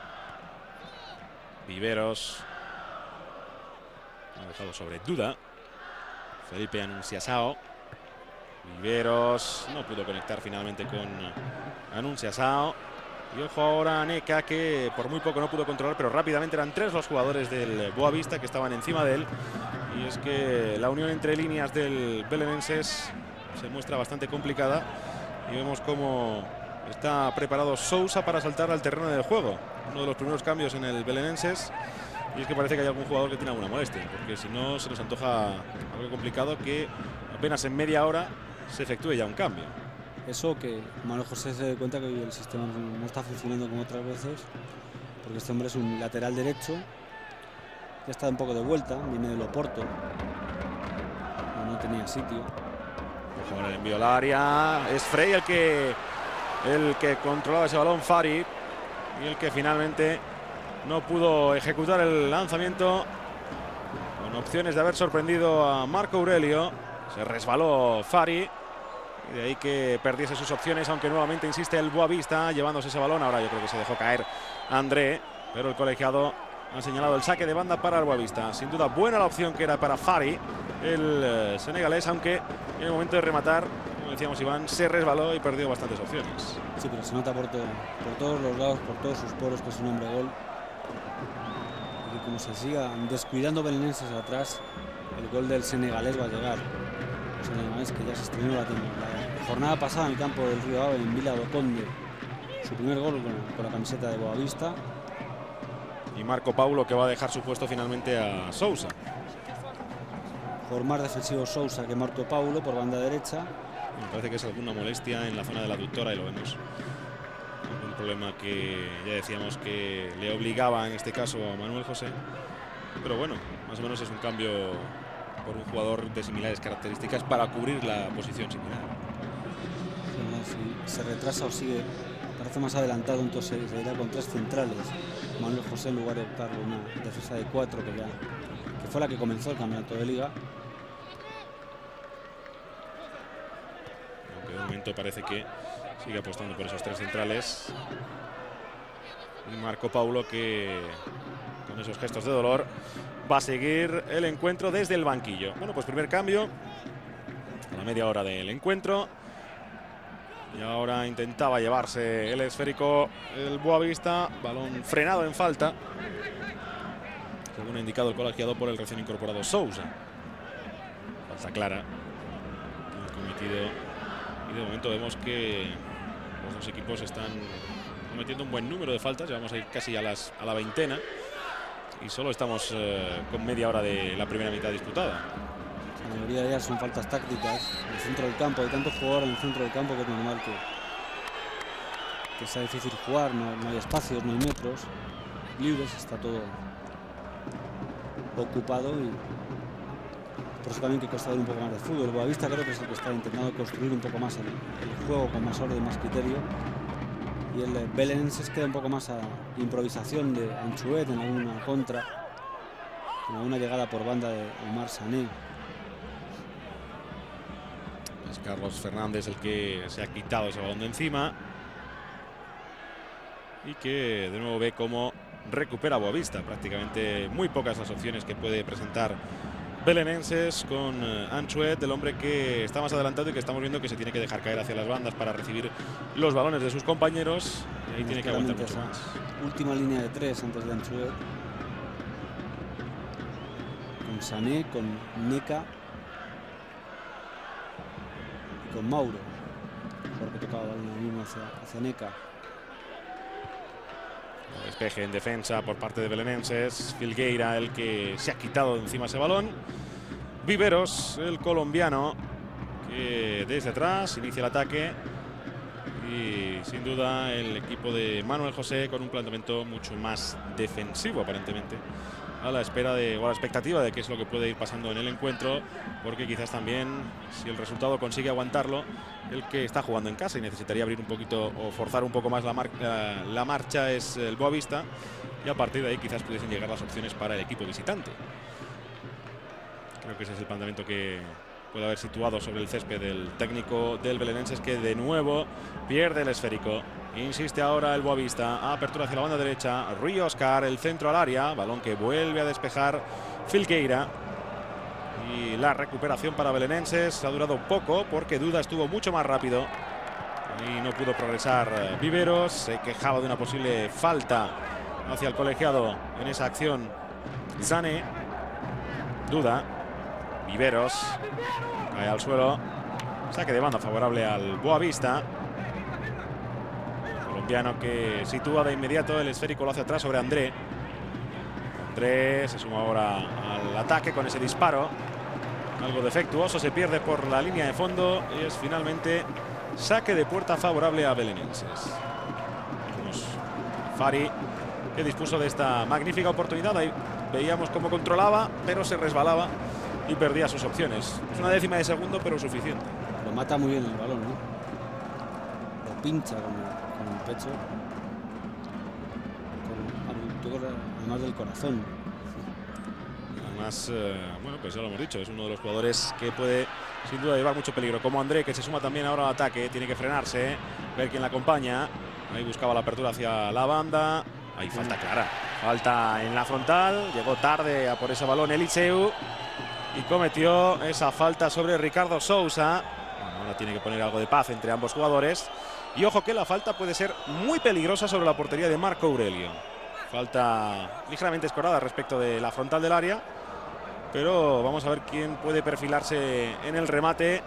Viveros. Ha dejado sobre duda Felipe Anunciasao. Viveros no pudo conectar finalmente con Anunciasao. Y ojo ahora a Neca, que por muy poco no pudo controlar, pero rápidamente eran 3 los jugadores del Boavista que estaban encima de él. Y es que la unión entre líneas del Belenenses se muestra bastante complicada. Y vemos cómo está preparado Sousa para saltar al terreno del juego. Uno de los primeros cambios en el Belenenses. Y es que parece que hay algún jugador que tiene alguna molestia, porque si no se nos antoja algo complicado que apenas en media hora se efectúe ya un cambio. Eso que Manuel José se dé cuenta que el sistema no está funcionando como otras veces, porque este hombre es un lateral derecho, ya está un poco de vuelta, viene del Oporto, no tenía sitio. Ojo ahora el envío al área, es Frey el que controlaba ese balón, Fari, y el que finalmente no pudo ejecutar el lanzamiento, con opciones de haber sorprendido a Marco Aurelio. Se resbaló Fari. Y de ahí que perdiese sus opciones, aunque nuevamente insiste el Boavista llevándose ese balón. Ahora yo creo que se dejó caer André, pero el colegiado ha señalado el saque de banda para el Boavista. Sin duda buena la opción que era para Fari, el senegalés, aunque en el momento de rematar, como decíamos Iván, se resbaló y perdió bastantes opciones. Sí, pero se nota por todos los lados, por todos sus poros, que es un hombre gol. Y como se siga descuidando Belenenses atrás, el gol del senegalés va a llegar. El senegalés que ya se estrenó la jornada pasada en el campo del Río Ave, en Vila do Conde. Su primer gol con la camiseta de Boavista. Y Marco Paulo, que va a dejar su puesto finalmente a Sousa. Por más defensivo Sousa que Marco Paulo por banda derecha. Me parece que es alguna molestia en la zona de la aductora y lo vemos. Un problema que ya decíamos que le obligaba en este caso a Manuel José. Pero bueno, más o menos es un cambio por un jugador de similares características para cubrir la posición similar. Si se retrasa o sigue, parece más adelantado, entonces se irá con 3 centrales. Manuel José, en lugar de optar por una defensa de 4 que fue la que comenzó el campeonato de liga. Aunque de momento parece que sigue apostando por esos 3 centrales. Y Marco Paulo, que con esos gestos de dolor va a seguir el encuentro desde el banquillo. Bueno, pues primer cambio a la media hora del encuentro. Y ahora intentaba llevarse el esférico el Boavista. Balón frenado en falta, según ha indicado el colegiado por el recién incorporado Sousa. Falta clara que ha cometido. Y de momento vemos que los dos equipos están cometiendo un buen número de faltas. Llevamos ahí casi a la veintena. Y solo estamos con media hora de la primera mitad disputada. La mayoría de ellas son faltas tácticas en el centro del campo. Hay tantos jugadores en el centro del campo que es normal que sea difícil jugar. No hay espacios, no hay metros libres, está todo ocupado y por eso también que cuesta ver un poco más de fútbol. El Boavista creo que es el que está intentando construir un poco más el juego con más orden, más criterio. Y el Belenenses queda un poco más a improvisación de Anchuet en alguna contra, en alguna llegada por banda de Omar Sané. Es Carlos Fernández el que se ha quitado ese balón de encima y que de nuevo ve cómo recupera Boavista. Prácticamente muy pocas las opciones que puede presentar Belenenses con Anchuet, el hombre que está más adelantado y que estamos viendo que se tiene que dejar caer hacia las bandas para recibir los balones de sus compañeros. Y ahí tiene que aguantar mucho más. Última línea de 3 antes de Anchuet. Con Sané, con Neca y con Mauro. Porque tocaba el balón mismo hacia Neca. Despeje en defensa por parte de Belenenses. Filgueira el que se ha quitado de encima ese balón. Viveros, el colombiano, que desde atrás inicia el ataque. Y sin duda el equipo de Manuel José con un planteamiento mucho más defensivo aparentemente, a la espera de, o a la expectativa de qué es lo que puede ir pasando en el encuentro, porque quizás también, si el resultado consigue aguantarlo, el que está jugando en casa y necesitaría abrir un poquito o forzar un poco más la marcha es el Boavista, y a partir de ahí quizás pudiesen llegar las opciones para el equipo visitante. Creo que ese es el planteamiento que puede haber situado sobre el césped del técnico del Belenenses, que de nuevo pierde el esférico. Insiste ahora el Boavista. Apertura hacia la banda derecha. Rui Oscar, el centro al área. Balón que vuelve a despejar Filgueira. Y la recuperación para Belenenses ha durado poco porque Duda estuvo mucho más rápido y no pudo progresar Viveros. Se quejaba de una posible falta hacia el colegiado en esa acción. Zane. Duda. Viveros. Cae al suelo. Saque de banda favorable al Boavista. Colombiano que sitúa de inmediato el esférico, lo hace atrás sobre André. André se suma ahora al ataque con ese disparo. Algo defectuoso, se pierde por la línea de fondo y es finalmente saque de puerta favorable a Belenenses. Vemos Fari, que dispuso de esta magnífica oportunidad. Ahí veíamos cómo controlaba, pero se resbalaba y perdía sus opciones. Es una décima de segundo, pero suficiente. Lo mata muy bien el balón, ¿no? Lo pincha con el pecho. Además del corazón. Además, bueno, pues ya lo hemos dicho, es uno de los jugadores que puede sin duda llevar mucho peligro. Como André, que se suma también ahora al ataque, tiene que frenarse, ver quién la acompaña. Ahí buscaba la apertura hacia la banda. Ahí falta clara. Falta en la frontal. Llegó tarde a por ese balón Eliseu y cometió esa falta sobre Ricardo Sousa. Bueno, ahora tiene que poner algo de paz entre ambos jugadores. Y ojo que la falta puede ser muy peligrosa sobre la portería de Marco Aurelio. Falta ligeramente escorada respecto de la frontal del área. Pero vamos a ver quién puede perfilarse en el remate.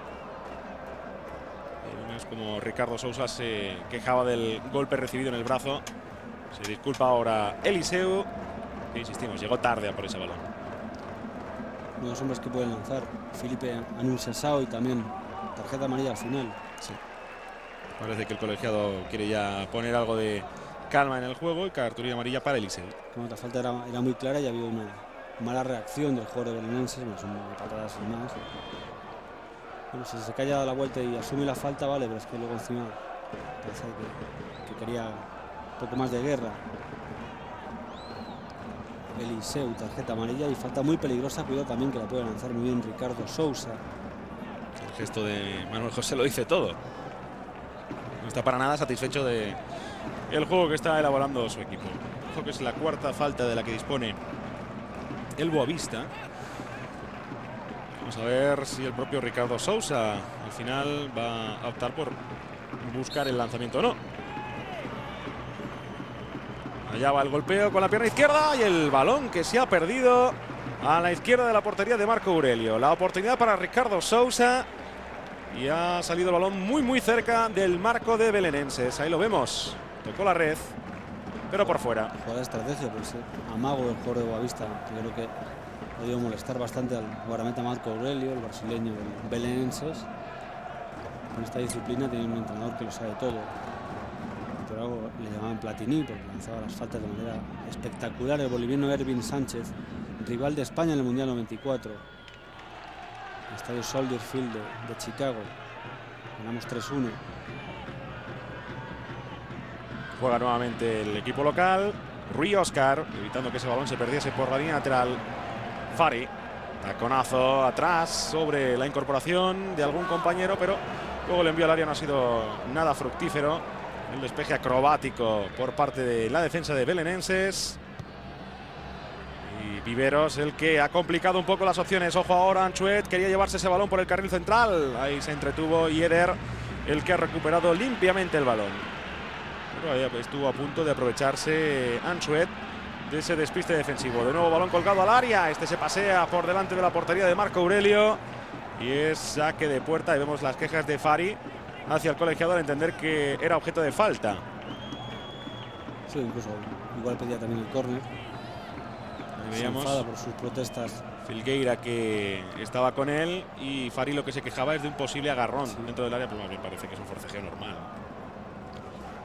Es como Ricardo Sousa se quejaba del golpe recibido en el brazo. Se disculpa ahora Eliseu, que insistimos, llegó tarde a por ese balón. Uno de los hombres que pueden lanzar, Felipe Anunciasao, y también tarjeta amarilla al final. Sí. Parece que el colegiado quiere ya poner algo de calma en el juego y cartulina amarilla para Eliseu. Como la falta era muy clara y había una mala reacción del jugador de Belenenses, son patadas sin más. Bueno, si se calla a la vuelta y asume la falta, vale, pero es que luego encima parece que quería un poco más de guerra. Eliseu, tarjeta amarilla y falta muy peligrosa. Cuidado también que la puede lanzar muy bien Ricardo Sousa. El gesto de Manuel José lo dice todo. No está para nada satisfecho de el juego que está elaborando su equipo. Ojo que es la cuarta falta de la que dispone el Boavista. Vamos a ver si el propio Ricardo Sousa al final va a optar por buscar el lanzamiento o no. Allá va el golpeo con la pierna izquierda y el balón que se ha perdido a la izquierda de la portería de Marco Aurelio. La oportunidad para Ricardo Sousa y ha salido el balón muy cerca del marco de Belenenses. Ahí lo vemos. Tocó la red, pero por fuera. Jugada de estrategia, pues amago del jugador de Boavista. Yo creo que ha podido molestar bastante al guardameta Marco Aurelio, el brasileño del Belenenses. Con esta disciplina tiene un entrenador que lo sabe todo. Por algo le llamaban Platini, porque lanzaba las faltas de manera espectacular. El boliviano Ervin Sánchez, rival de España en el Mundial 94. El estadio Soldier Field de Chicago. Ganamos 3-1. Juega nuevamente el equipo local. Rui Oscar, evitando que ese balón se perdiese por la línea lateral. Fari, taconazo atrás sobre la incorporación de algún compañero, pero luego el envío al área no ha sido nada fructífero. El despeje acrobático por parte de la defensa de Belenenses. Y Viveros el que ha complicado un poco las opciones. Ojo ahora, Anchuet quería llevarse ese balón por el carril central. Ahí se entretuvo y Eder el que ha recuperado limpiamente el balón. Pero ahí estuvo a punto de aprovecharse Anchuet de ese despiste defensivo. De nuevo balón colgado al área. Este se pasea por delante de la portería de Marco Aurelio. Y es saque de puerta. Y vemos las quejas de Fari hacia el colegiado al entender que era objeto de falta. Sí, incluso igual pedía también el córner. Veíamos por sus protestas. Filgueira que estaba con él y Fari lo que se quejaba es de un posible agarrón dentro del área, pero más bien parece que es un forcejeo normal.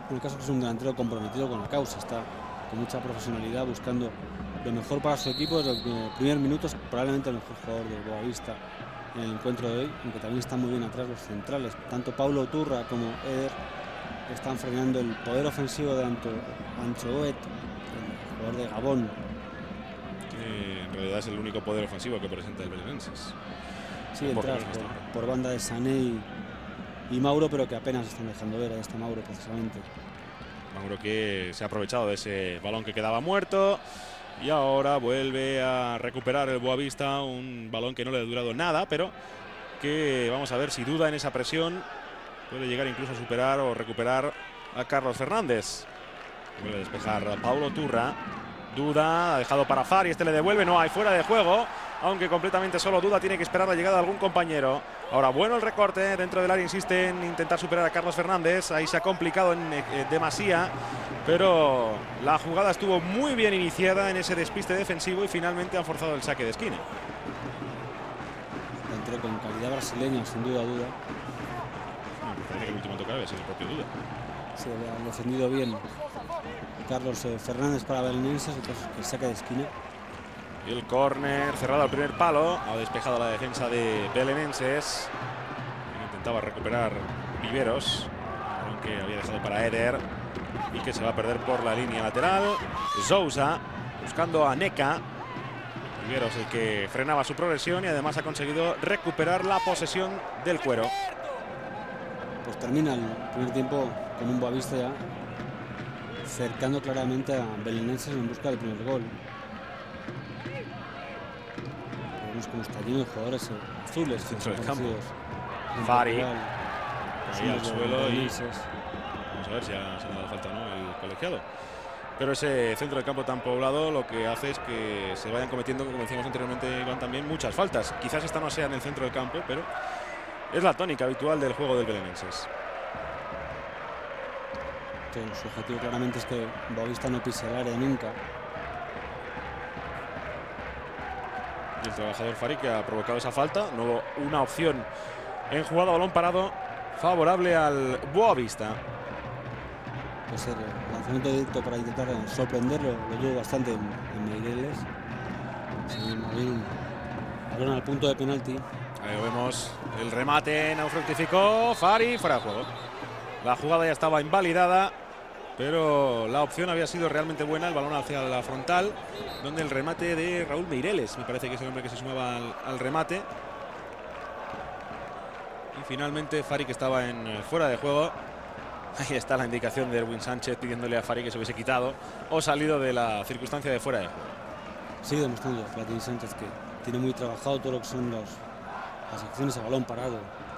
En el caso que es un delantero comprometido con la causa, está con mucha profesionalidad buscando lo mejor para su equipo. Desde el primer minuto es probablemente el mejor jugador del Boavista en el encuentro de hoy, aunque también están muy bien atrás los centrales. Tanto Paulo Turra como Eder están frenando el poder ofensivo de Anchoet, el jugador de Gabón. Que en realidad es el único poder ofensivo que presenta el Belenenses. Sí, detrás por banda de Sané y Mauro, pero que apenas están dejando ver a este Mauro precisamente. Mauro que se ha aprovechado de ese balón que quedaba muerto y ahora vuelve a recuperar el Boavista un balón que no le ha durado nada, pero que vamos a ver si duda en esa presión. Puede llegar incluso a superar o recuperar a Carlos Fernández. Vuelve a despejar a Paulo Turra. Duda, ha dejado para Fari, este le devuelve, no hay fuera de juego, aunque completamente solo. Duda tiene que esperar la llegada de algún compañero. Ahora bueno el recorte, dentro del área insiste en intentar superar a Carlos Fernández, ahí se ha complicado en demasía, pero la jugada estuvo muy bien iniciada en ese despiste defensivo y finalmente han forzado el saque de esquina. Entró con calidad brasileña, sin duda. Parece que el último tocado es el propio Duda. Se ha defendido bien Carlos Fernández para Belenenses, el saque de esquina. Y el córner cerrado al primer palo. Ha despejado la defensa de Belenenses. Intentaba recuperar Viveros, aunque había dejado para Eder y que se va a perder por la línea lateral. Sousa buscando a Neca. Viveros el que frenaba su progresión y además ha conseguido recuperar la posesión del cuero. Pues termina el primer tiempo con un Boavista ya cercando claramente a Belenenses en busca del primer gol. Vemos cómo está lleno de jugadores azules dentro del campo. Fari ahí al suelo y vamos a ver si le ha dado falta o no el colegiado. Pero ese centro del campo tan poblado lo que hace es que se vayan cometiendo, como decíamos anteriormente, Iván, también muchas faltas. Quizás esta no sea en el centro del campo, pero es la tónica habitual del juego del Belenenses. Su objetivo claramente es que Boavista no pise el área nunca. Y el trabajador Fari que ha provocado esa falta. No una opción en jugada balón parado favorable al Boavista. Pues el lanzamiento directo para intentar sorprenderlo lo tuvo bastante en Meireles. Balón al punto de penalti. Ahí lo vemos, el remate, no fructificó, Fari fuera de juego. La jugada ya estaba invalidada, pero la opción había sido realmente buena, el balón hacia la frontal, donde el remate de Raúl Meireles, me parece que es el hombre que se sumaba al remate. Y finalmente Fari, que estaba en fuera de juego. Ahí está la indicación de Erwin Sánchez pidiéndole a Fari que se hubiese quitado o salido de la circunstancia de fuera de juego. Sigue demostrando Erwin Sánchez que tiene muy trabajado todo lo que son las acciones a balón parado.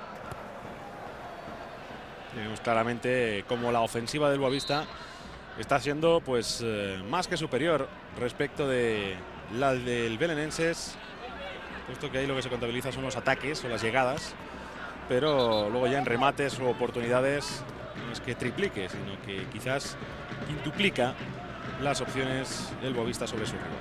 Vemos claramente cómo la ofensiva del Boavista está siendo pues más que superior respecto de la del Belenenses, puesto que ahí lo que se contabiliza son los ataques o las llegadas, pero luego ya en remates o oportunidades no es que triplique, sino que quizás quintuplica las opciones del Boavista sobre su rival.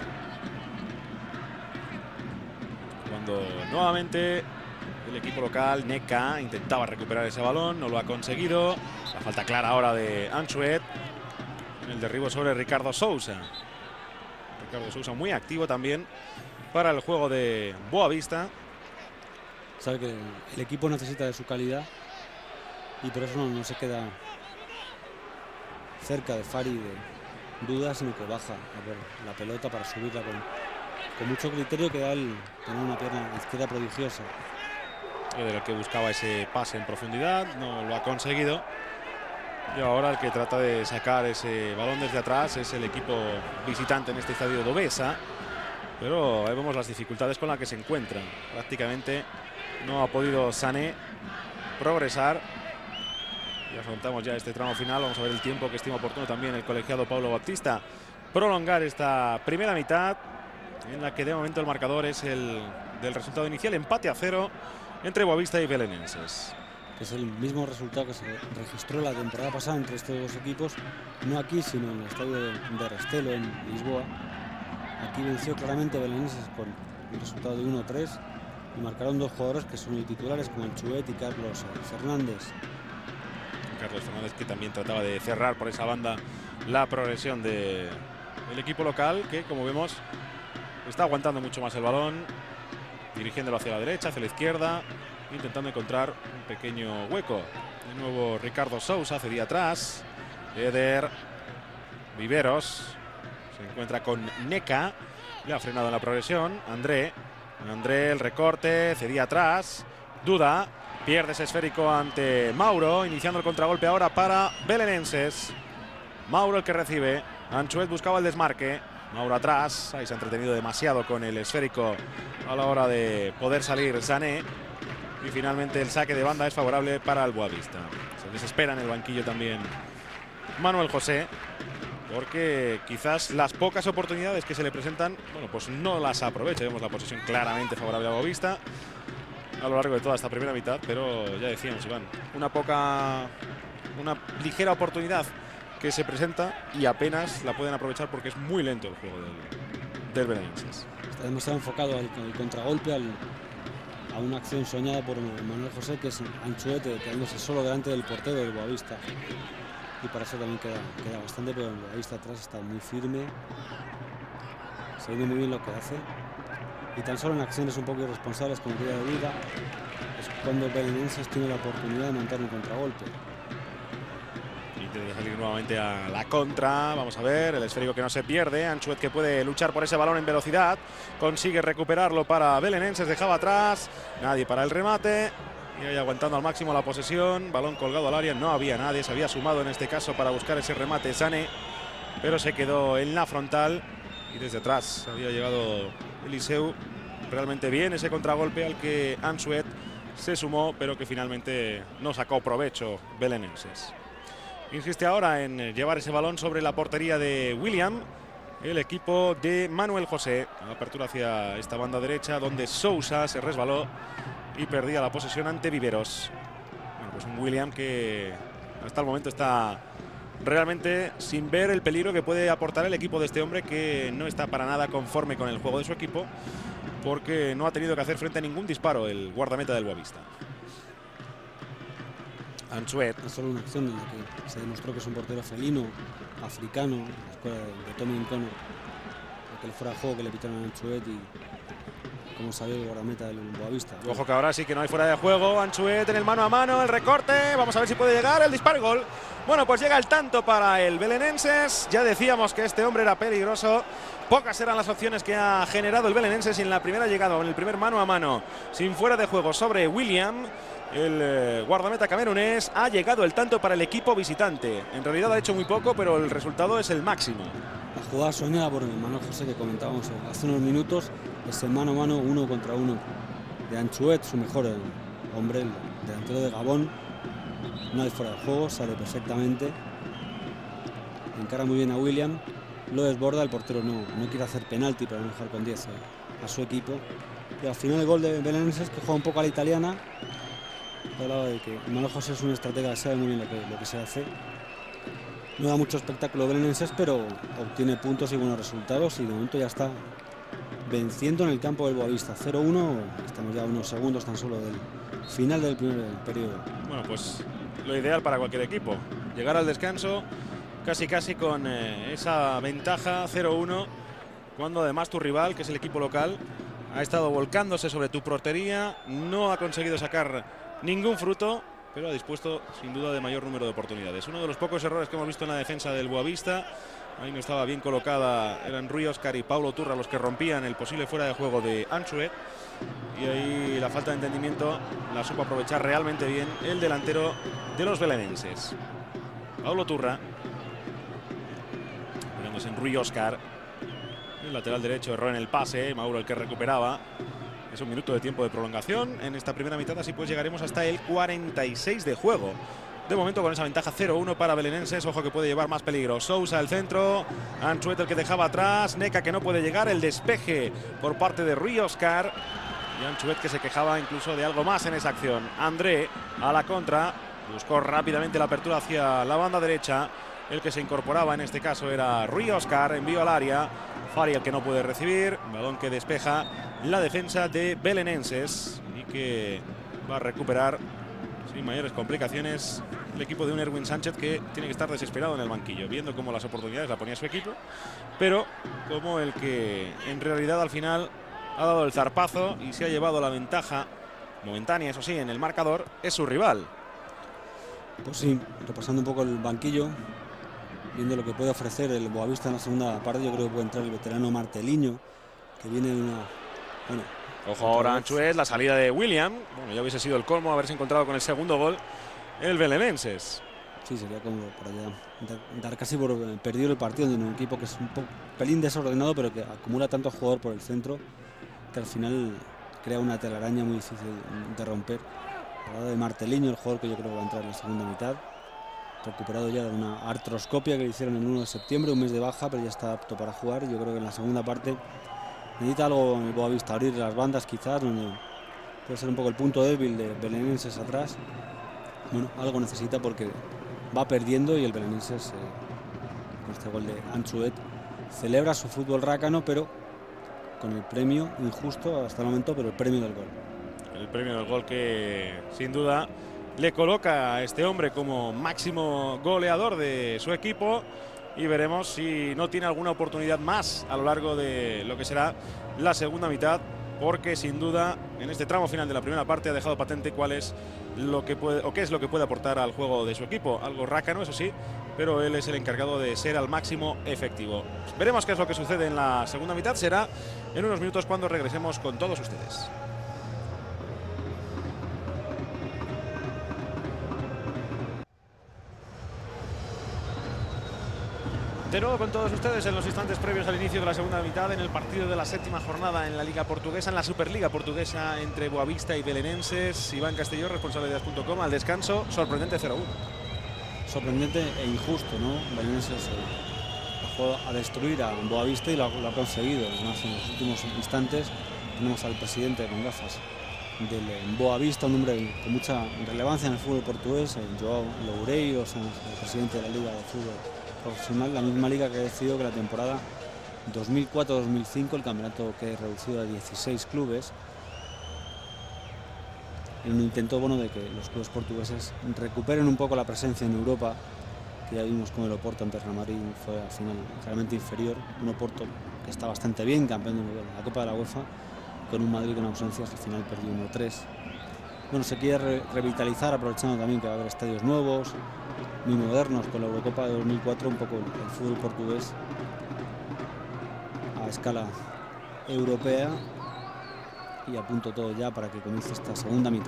Cuando nuevamente el equipo local, Neca, intentaba recuperar ese balón, no lo ha conseguido. La falta clara ahora de Anchoet en el derribo sobre Ricardo Sousa. Ricardo Sousa muy activo también para el juego de Boavista. Sabe que el equipo necesita de su calidad y por eso no se queda cerca de Fari de Duda, sino que baja a ver la pelota para subirla con mucho criterio, que da tener una pierna izquierda prodigiosa. El que buscaba ese pase en profundidad, no lo ha conseguido. Y ahora el que trata de sacar ese balón desde atrás es el equipo visitante en este estadio de Obesa. Pero ahí vemos las dificultades con las que se encuentran. Prácticamente no ha podido Sané progresar. Y afrontamos ya este tramo final. Vamos a ver el tiempo que estima oportuno también el colegiado Paulo Baptista. Prolongar esta primera mitad, en la que de momento el marcador es el del resultado inicial, empate a 0 entre Boavista y Belenenses. Es el mismo resultado que se registró la temporada pasada entre estos dos equipos, no aquí sino en el estadio de Restelo en Lisboa. Aquí venció claramente Belenenses con un resultado de 1-3 y marcaron dos jugadores que son titulares como Anchoet y Carlos Fernández. Carlos Fernández, que también trataba de cerrar por esa banda la progresión del equipo local, que como vemos está aguantando mucho más el balón, dirigiéndolo hacia la derecha, hacia la izquierda, intentando encontrar un pequeño hueco. De nuevo Ricardo Sousa cedía atrás. Eder Viveros se encuentra con Neca, le ha frenado en la progresión. André, el recorte, cedía atrás. Duda, pierde ese esférico ante Mauro, iniciando el contragolpe ahora para Belenenses. Mauro el que recibe, Anchoet buscaba el desmarque. Mauro atrás, ahí se ha entretenido demasiado con el esférico a la hora de poder salir Sané. Y finalmente el saque de banda es favorable para el Boavista. Se desespera en el banquillo también Manuel José, porque quizás las pocas oportunidades que se le presentan, bueno, pues no las aprovecha. Vemos la posesión claramente favorable al Boavista a lo largo de toda esta primera mitad, pero ya decíamos, Iván, una ligera oportunidad que se presenta y apenas la pueden aprovechar porque es muy lento el juego del Belenenses. Está demasiado enfocado al contragolpe, a una acción soñada por Manuel José, que es Anchoet quedándose solo delante del portero del Boavista. Y para eso también queda bastante, pero el Boavista atrás está muy firme, sabiendo muy bien lo que hace. Y tan solo en acciones un poco irresponsables como el día de Liga es cuando el Belenenses tiene la oportunidad de montar un contragolpe. Intenta salir nuevamente a la contra. Vamos a ver, el esférico que no se pierde. Anchoet que puede luchar por ese balón en velocidad. Consigue recuperarlo para Belenenses. Dejaba atrás. Nadie para el remate. Y ahí aguantando al máximo la posesión. Balón colgado al área. No había nadie. Se había sumado en este caso para buscar ese remate Sané, pero se quedó en la frontal. Y desde atrás había llegado Eliseu realmente bien ese contragolpe al que Anchoet se sumó, pero que finalmente no sacó provecho Belenenses. Insiste ahora en llevar ese balón sobre la portería de William, el equipo de Manuel José. Apertura hacia esta banda derecha donde Sousa se resbaló y perdía la posesión ante Viveros. Bueno, pues un William que hasta el momento está realmente sin ver el peligro que puede aportar el equipo de este hombre, que no está para nada conforme con el juego de su equipo, porque no ha tenido que hacer frente a ningún disparo el guardameta del Boavista. Anchoet. Es solo una acción en la que se demostró que es un portero felino, africano, la escuela de Tommy Incono, que le fuera de juego que le pitaron a Anchoet y como salió el guardameta del Boavista. Ojo que ahora sí que no hay fuera de juego. Anchoet en el mano a mano, el recorte. Vamos a ver si puede llegar el disparo y gol. Bueno, pues llega el tanto para el Belenenses. Ya decíamos que este hombre era peligroso. Pocas eran las opciones que ha generado el Belenenses y en la primera llegada, en el primer mano a mano, sin fuera de juego sobre William, el guardameta camerunés, ha llegado el tanto para el equipo visitante. En realidad ha hecho muy poco, pero el resultado es el máximo. La jugada soñada por Manuel José que comentábamos hace unos minutos es el mano a mano 1 contra 1 de Anchoet, su mejor hombre, el delantero de Gabón. Una vez fuera de juego, sale perfectamente, encara muy bien a William, lo desborda, el portero no quiere hacer penalti para no dejar con 10 a su equipo. Y al final el gol de Belenenses, que juega un poco a la italiana. Hablaba de que Manuel José es un estratega que sabe muy bien lo que se hace. No da mucho espectáculo Belenenses, pero obtiene puntos y buenos resultados y de momento ya está venciendo en el campo del Boavista. 0-1, estamos ya a unos segundos tan solo del final del primer periodo. Bueno, pues lo ideal para cualquier equipo, llegar al descanso casi con esa ventaja 0-1, cuando además tu rival, que es el equipo local, ha estado volcándose sobre tu portería, no ha conseguido sacar ningún fruto, pero ha dispuesto sin duda de mayor número de oportunidades. Uno de los pocos errores que hemos visto en la defensa del Boavista, ahí no estaba bien colocada, eran Rui Oscar y Paulo Turra los que rompían el posible fuera de juego de Anchoet, y ahí la falta de entendimiento la supo aprovechar realmente bien el delantero de los belenenses. Paulo Turra, mirándose en Rui Oscar, el lateral derecho erró en el pase, Mauro el que recuperaba. Es un minuto de tiempo de prolongación en esta primera mitad, así pues llegaremos hasta el 46 de juego. De momento con esa ventaja 0-1 para Belenenses. Ojo que puede llevar más peligro. Sousa al centro, Anchoet el que dejaba atrás, Neca que no puede llegar, el despeje por parte de Rui Oscar y Anchoet que se quejaba incluso de algo más en esa acción. André a la contra, buscó rápidamente la apertura hacia la banda derecha. El que se incorporaba en este caso era Rui Oscar, envío al área. Fari el que no puede recibir, balón que despeja la defensa de Belenenses y que va a recuperar sin mayores complicaciones el equipo de un Erwin Sánchez que tiene que estar desesperado en el banquillo, viendo cómo las oportunidades la ponía su equipo, pero como el que en realidad al final ha dado el zarpazo y se ha llevado la ventaja momentánea, eso sí, en el marcador, es su rival. Pues sí, repasando un poco el banquillo, viendo lo que puede ofrecer el Boavista en la segunda parte, yo creo que puede entrar el veterano Marteliño, que viene de una... Bueno, ojo ahora Anchuez, la salida de William. Bueno, ya hubiese sido el colmo haberse encontrado con el segundo gol el belenenses. Sí, sería como para ya dar casi por perdido el partido en un equipo que es un pelín desordenado, pero que acumula tanto jugador por el centro que al final crea una telaraña muy difícil de romper. Hablado de Marteliño, el jugador que yo creo que va a entrar en la segunda mitad, recuperado ya de una artroscopia que le hicieron el 1 de septiembre, un mes de baja, pero ya está apto para jugar. Yo creo que en la segunda parte necesita algo en el Boavista, abrir las bandas quizás, donde puede ser un poco el punto débil de belenenses atrás. Bueno, algo necesita porque va perdiendo y el belenenses, con este gol de Anchuet, celebra su fútbol rácano, pero con el premio injusto hasta el momento, pero el premio del gol. El premio del gol que sin duda le coloca a este hombre como máximo goleador de su equipo, y veremos si no tiene alguna oportunidad más a lo largo de lo que será la segunda mitad, porque sin duda en este tramo final de la primera parte ha dejado patente cuál es lo que puede, o qué es lo que puede aportar al juego de su equipo. Algo rácano, eso sí, pero él es el encargado de ser al máximo efectivo. Veremos qué es lo que sucede en la segunda mitad. Será en unos minutos cuando regresemos con todos ustedes. De nuevo con todos ustedes en los instantes previos al inicio de la segunda mitad, en el partido de la séptima jornada en la Liga Portuguesa, en la Superliga Portuguesa entre Boavista y Belenenses. Iván Castelló, responsable de as.com, al descanso, sorprendente 0-1. Sorprendente e injusto, ¿no? Belenenses bajó a destruir a Boavista y lo ha conseguido. Además, en los últimos instantes tenemos al presidente con gafas del Boavista, un hombre con mucha relevancia en el fútbol portugués, João Loureiros, el presidente de la Liga de Fútbol Profesional, la misma liga que ha decidido que la temporada 2004-2005 el campeonato quede reducido a 16 clubes, en un intento bueno de que los clubes portugueses recuperen un poco la presencia en Europa, que ya vimos como el Oporto ante Real Madrid fue al final claramente inferior. Un Oporto que está bastante bien, campeón de la Copa de la UEFA, con un Madrid con ausencias que al final perdió 1-3. Bueno, se quiere revitalizar, aprovechando también que va a haber estadios nuevos, muy modernos, con la Eurocopa de 2004, un poco el fútbol portugués a escala europea, y a punto todo ya para que comience esta segunda mitad.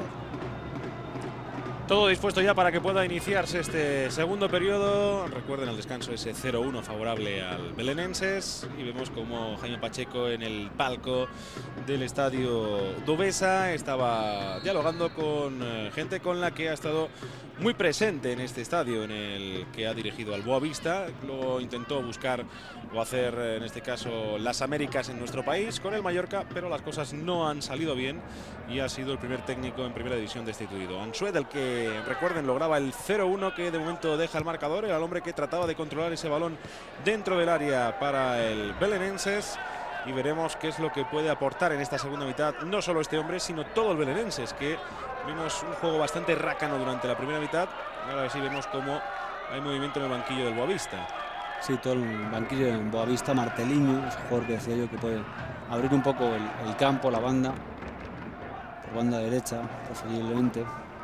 Todo dispuesto ya para que pueda iniciarse este segundo periodo. Recuerden el descanso ese 0-1 favorable al belenenses, y vemos como Jaime Pacheco en el palco del estadio Dovesa estaba dialogando con gente con la que ha estado muy presente en este estadio en el que ha dirigido al Boavista. Lo intentó buscar o hacer en este caso las Américas en nuestro país con el Mallorca, pero las cosas no han salido bien y ha sido el primer técnico en primera división destituido. Anchuet, el que recuerden lograba el 0-1 que de momento deja el marcador, era el hombre que trataba de controlar ese balón dentro del área para el belenenses, y veremos qué es lo que puede aportar en esta segunda mitad no solo este hombre sino todo el belenenses, que vimos un juego bastante rácano durante la primera mitad. Ahora sí vemos cómo hay movimiento en el banquillo del Boavista. Sí, todo el banquillo del Boavista. Marteliño es un jugador que decía yo que puede abrir un poco el campo, la banda, por banda derecha preferiblemente,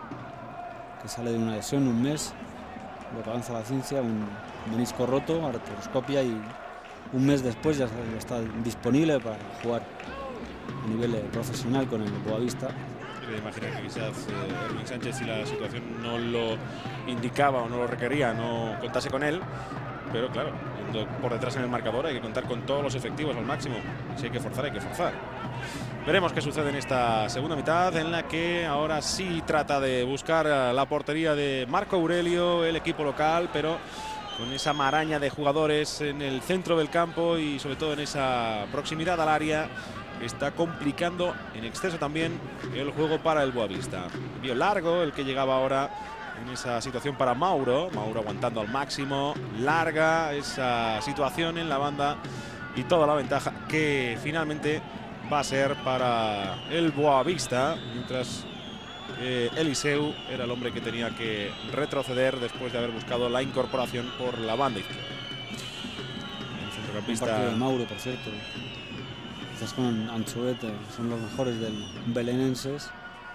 que sale de una lesión, un mes, lo que avanza la ciencia, un menisco roto, artroscopia, y un mes después ya está disponible para jugar a nivel profesional con el Boavista. Me imagino que quizás Erwin Sánchez, si la situación no lo indicaba o no lo requería, no contase con él, pero claro, por detrás en el marcador hay que contar con todos los efectivos al máximo, y si hay que forzar, hay que forzar. Veremos qué sucede en esta segunda mitad, en la que ahora sí trata de buscar la portería de Marco Aurelio, el equipo local, pero con esa maraña de jugadores en el centro del campo y sobre todo en esa proximidad al área, está complicando en exceso también el juego para el Boavista. Envío largo el que llegaba ahora en esa situación para Mauro aguantando al máximo, larga esa situación en la banda y toda la ventaja que finalmente va a ser para el Boavista, mientras Eliseu era el hombre que tenía que retroceder después de haber buscado la incorporación por la banda izquierda. El centrocampista... Un partido de Mauro, por cierto. Quizás con Anchoete son los mejores del Belenenses.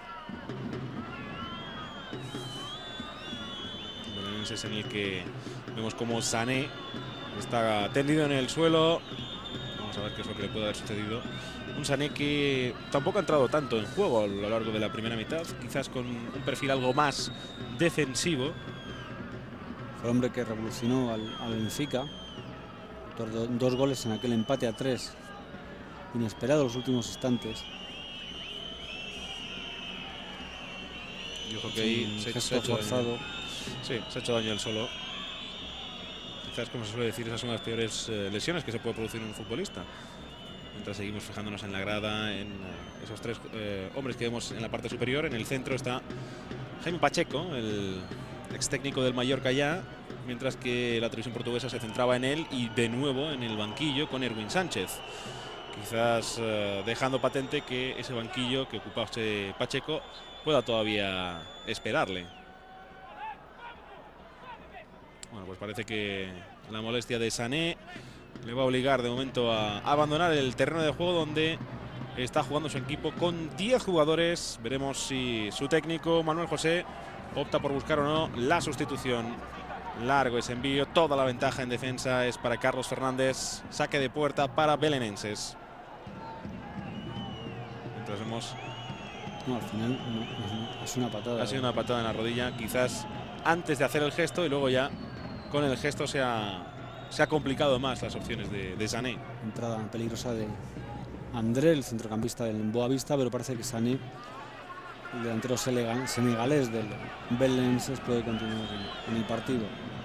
Belenenses en el que vemos como Sané está tendido en el suelo. Vamos a ver qué es lo que le puede haber sucedido. Un Sané que tampoco ha entrado tanto en juego a lo largo de la primera mitad, quizás con un perfil algo más defensivo. Fue el hombre que revolucionó al Benfica. Autor de 2 goles en aquel empate a 3. Inesperado en los últimos instantes. Y ojo que ahí se ha hecho daño. Sí, se ha hecho daño él solo. Quizás, como se suele decir, esas son las peores lesiones que se puede producir en un futbolista. Mientras seguimos fijándonos en la grada, en esos 3 hombres que vemos en la parte superior. En el centro está Jaime Pacheco, el ex técnico del Mallorca ya, mientras que la televisión portuguesa se centraba en él y de nuevo en el banquillo con Erwin Sánchez. Quizás dejando patente que ese banquillo que ocupase Pacheco pueda todavía esperarle. Bueno, pues parece que la molestia de Sané le va a obligar de momento a abandonar el terreno de juego donde está jugando su equipo con 10 jugadores. Veremos si su técnico, Manuel José, opta por buscar o no la sustitución. Largo ese envío, toda la ventaja en defensa es para Carlos Fernández. Saque de puerta para Belenenses. Entonces vemos... No, al final no, es una patada. Ha sido una patada en la rodilla, quizás antes de hacer el gesto, y luego ya con el gesto se ha complicado más las opciones de Sané. Entrada peligrosa de André, el centrocampista del Boavista, pero parece que Sané, el delantero senegalés del Belenenses, puede continuar en el partido.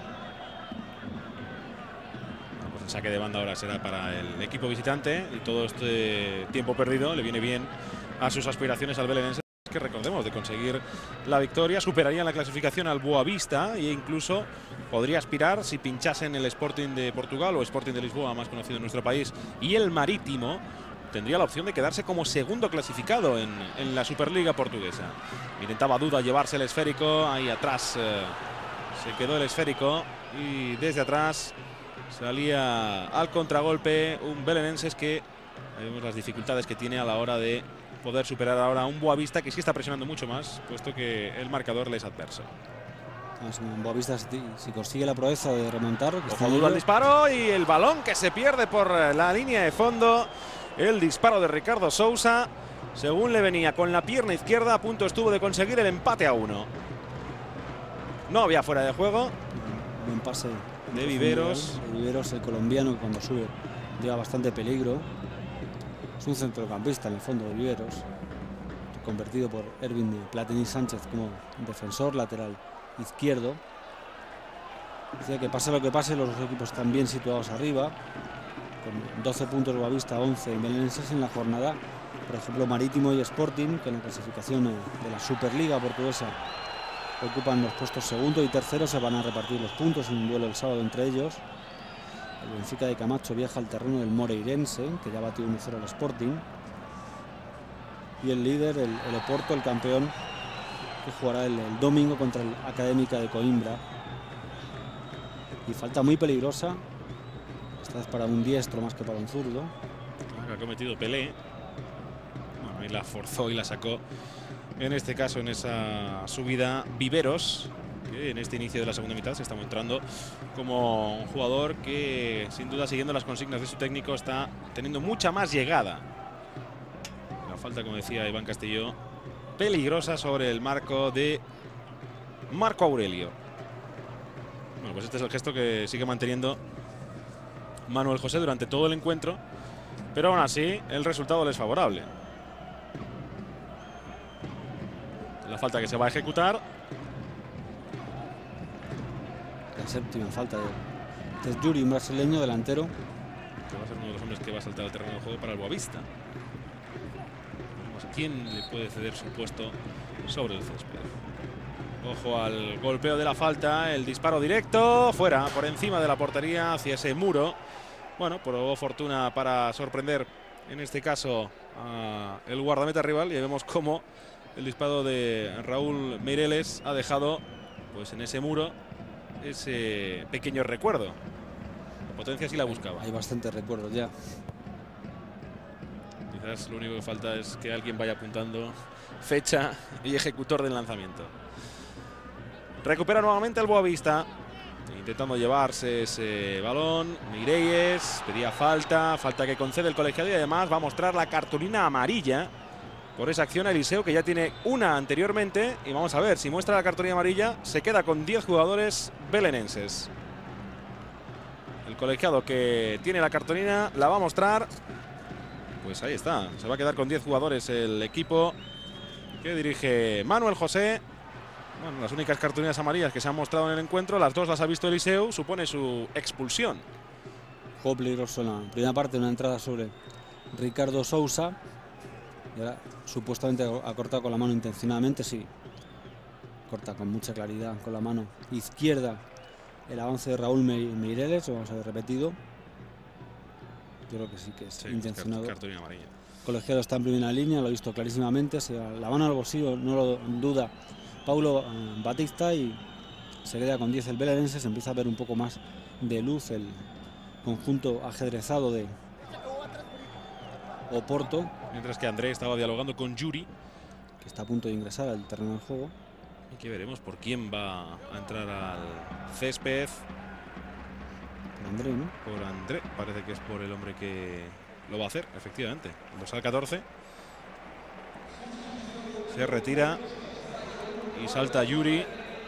Bueno, pues el saque de banda ahora será para el equipo visitante y todo este tiempo perdido le viene bien a sus aspiraciones al Belenenses, que recordemos, de conseguir la victoria superarían la clasificación al Boavista e incluso podría aspirar, si pinchasen el Sporting de Portugal o Sporting de Lisboa, más conocido en nuestro país, y el Marítimo, tendría la opción de quedarse como segundo clasificado en la Superliga portuguesa. Intentaba Duda llevarse el esférico, ahí atrás se quedó el esférico y desde atrás salía al contragolpe un Belenenses que vemos las dificultades que tiene a la hora de poder superar ahora a un Boavista que sí está presionando mucho más, puesto que el marcador le es adverso. Boavista, si consigue la proeza de remontar. Ojo Duda al disparo y el balón que se pierde por la línea de fondo. El disparo de Ricardo Sousa, según le venía con la pierna izquierda, a punto estuvo de conseguir el empate a 1. No había fuera de juego. Buen pase de Viveros. Viveros, el colombiano, cuando sube lleva bastante peligro. Es un centrocampista en el fondo de Viveros, convertido por Erwin Platini Sánchez como defensor lateral izquierdo. Decía que pase lo que pase, los dos equipos están bien situados arriba, con 12 puntos Boavista, 11 Belenenses en la jornada. Por ejemplo, Marítimo y Sporting, que en la clasificación de la Superliga portuguesa ocupan los puestos segundo y tercero, se van a repartir los puntos en un duelo el sábado entre ellos. El Benfica de Camacho viaja al terreno del Moreirense, que ya batió 1-0 al Sporting. Y el líder, el Oporto, el campeón, que jugará el domingo contra el Académica de Coimbra. Y falta muy peligrosa, esta vez para un diestro más que para un zurdo. Ha cometido Pelé. Bueno, ahí la forzó y la sacó. En este caso, en esa subida, Viveros, que en este inicio de la segunda mitad se está mostrando como un jugador que, sin duda, siguiendo las consignas de su técnico, está teniendo mucha más llegada. La falta, como decía Iván Castillo, peligrosa sobre el marco de Marco Aurelio. Bueno, pues este es el gesto que sigue manteniendo Manuel José durante todo el encuentro, pero aún así el resultado le es favorable. La falta que se va a ejecutar. La séptima falta de Yuri, un brasileño delantero, que va a ser uno de los hombres que va a saltar al terreno de juego para el Boavista. Veremos quién le puede ceder su puesto sobre el césped. Ojo al golpeo de la falta, el disparo directo, fuera, por encima de la portería, hacia ese muro. Bueno, probó fortuna para sorprender, en este caso, el guardameta rival, y vemos cómo el disparo de Raúl Meireles ha dejado pues en ese muro ese pequeño recuerdo. La potencia sí la buscaba. Hay bastantes recuerdos ya. Quizás lo único que falta es que alguien vaya apuntando fecha y ejecutor del lanzamiento. Recupera nuevamente el Boavista, intentando llevarse ese balón. Meirelles pedía falta que concede el colegiado y además va a mostrar la cartulina amarilla por esa acción a Eliseu, que ya tiene una anteriormente. Y vamos a ver, si muestra la cartulina amarilla, se queda con 10 jugadores belenenses. El colegiado que tiene la cartulina la va a mostrar. Pues ahí está, se va a quedar con 10 jugadores el equipo que dirige Manuel José. Bueno, las únicas cartulinas amarillas que se han mostrado en el encuentro, las dos las ha visto Eliseu, supone su expulsión. Juego peligroso en la primera parte, una entrada sobre Ricardo Sousa. Y ahora supuestamente ha cortado con la mano intencionadamente, sí. Corta con mucha claridad con la mano izquierda el avance de Raúl Meireles, lo vamos a ver repetido. Yo creo que sí que es intencionado. Cartulina amarilla. Colegiado está en primera línea, lo ha visto clarísimamente. La mano al bolsillo, no lo duda Paulo Batista, y se queda con 10 el belenense. Se empieza a ver un poco más de luz el conjunto ajedrezado de Oporto. Mientras que André estaba dialogando con Yuri, que está a punto de ingresar al terreno del juego. Y que veremos por quién va a entrar al césped. Por André, ¿no? Por André, parece que es por el hombre que lo va a hacer, efectivamente. El dorsal 14. Se retira y salta Yuri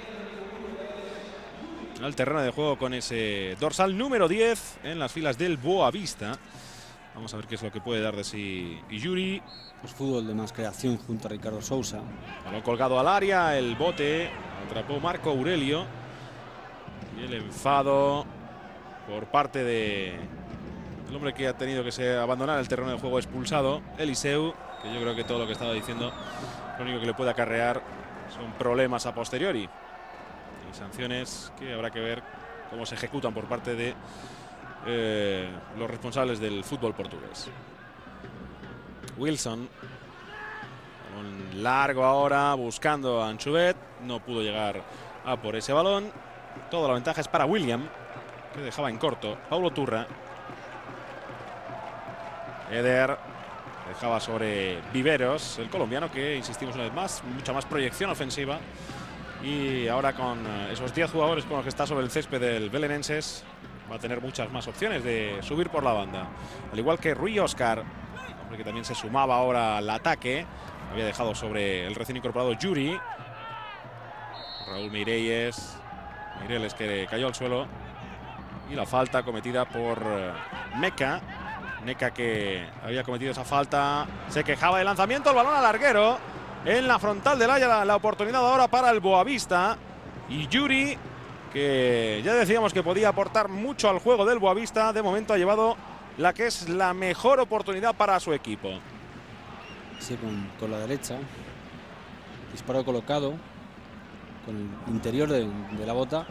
al terreno de juego con ese dorsal número 10 en las filas del Boavista. Vamos a ver qué es lo que puede dar de sí Yuri. Pues fútbol de más creación junto a Ricardo Sousa. Balón colgado al área, el bote, atrapó Marco Aurelio. Y el enfado por parte de el hombre que ha tenido que abandonar el terreno de juego expulsado, Eliseu, que yo creo que todo lo que estaba diciendo, lo único que le puede acarrear son problemas a posteriori. Y sanciones que habrá que ver cómo se ejecutan por parte de los responsables del fútbol portugués. Wilson, un largo ahora buscando a Anchubet, no pudo llegar a por ese balón. Toda la ventaja es para William, que dejaba en corto. Paulo Turra, Eder dejaba sobre Viveros, el colombiano, que insistimos una vez más, mucha más proyección ofensiva. Y ahora con esos 10 jugadores con los que está sobre el césped del belenenses, va a tener muchas más opciones de subir por la banda. Al igual que Rui Oscar, hombre que también se sumaba ahora al ataque. Había dejado sobre el recién incorporado Yuri. Raúl Meireles, que cayó al suelo. Y la falta cometida por Meca. Neca, que había cometido esa falta, se quejaba del lanzamiento, el balón al larguero. En la frontal del área, la oportunidad ahora para el Boavista. Y Yuri, que ya decíamos que podía aportar mucho al juego del Boavista, de momento ha llevado la que es la mejor oportunidad para su equipo. Sí, con la derecha. Disparo colocado con el interior de la bota.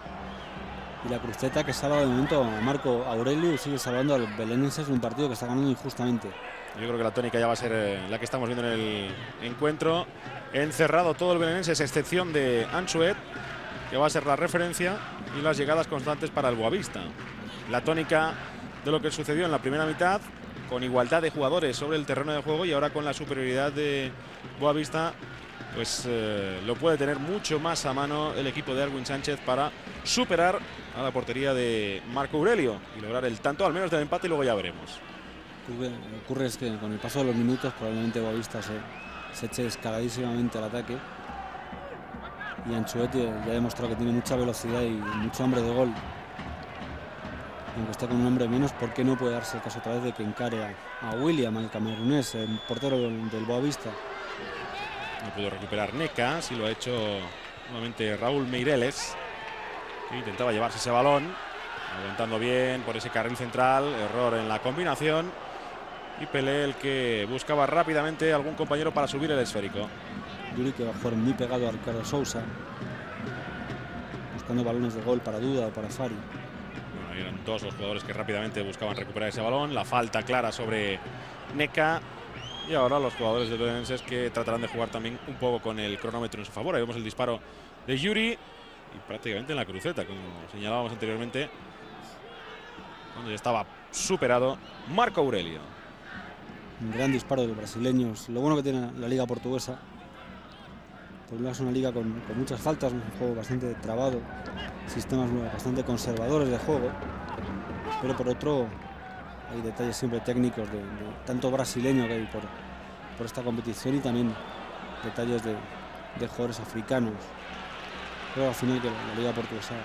Y la cruceta que salva de momento a Marco Aurelio y sigue salvando al belenenses en un partido que está ganando injustamente. Yo creo que la tónica ya va a ser la que estamos viendo en el encuentro. Encerrado todo el belenenses, excepción de Anchubet, que va a ser la referencia, y las llegadas constantes para el Boavista. La tónica de lo que sucedió en la primera mitad, con igualdad de jugadores sobre el terreno de juego, y ahora con la superioridad de Boavista, pues lo puede tener mucho más a mano el equipo de Erwin Sánchez para superar a la portería de Marco Aurelio y lograr el tanto, al menos del empate, y luego ya veremos. Ocurre es que con el paso de los minutos probablemente Boavista se eche escaladísimamente al ataque. Y Anchubet ya ha demostrado que tiene mucha velocidad y mucho hambre de gol. Aunque esté con un hombre menos, ¿por qué no puede darse el caso otra vez de que encare a William, al camerunés, el portero del Boavista? No pudo recuperar Neca, sí lo ha hecho nuevamente Raúl Meireles, que intentaba llevarse ese balón, aguantando bien por ese carril central, error en la combinación, y Pelé el que buscaba rápidamente algún compañero para subir el esférico. Yuri, que va a jugar muy pegado a Ricardo Sousa, buscando balones de gol para Duda o para Fari. Bueno, eran dos los jugadores que rápidamente buscaban recuperar ese balón. La falta clara sobre Neca, Y ahora los jugadores de Belenenses que tratarán de jugar también un poco con el cronómetro en su favor. Ahí vemos el disparo de Yuri y prácticamente en la cruceta, como señalábamos anteriormente, cuando ya estaba superado Marco Aurelio. Un gran disparo de los brasileños. Lo bueno que tiene la liga portuguesa, por un lado es una liga con muchas faltas, un juego bastante trabado, sistemas bastante conservadores de juego, pero por otro hay detalles siempre técnicos de tanto brasileño que hay por esta competición, y también detalles de jugadores africanos. Creo al final que la liga portuguesa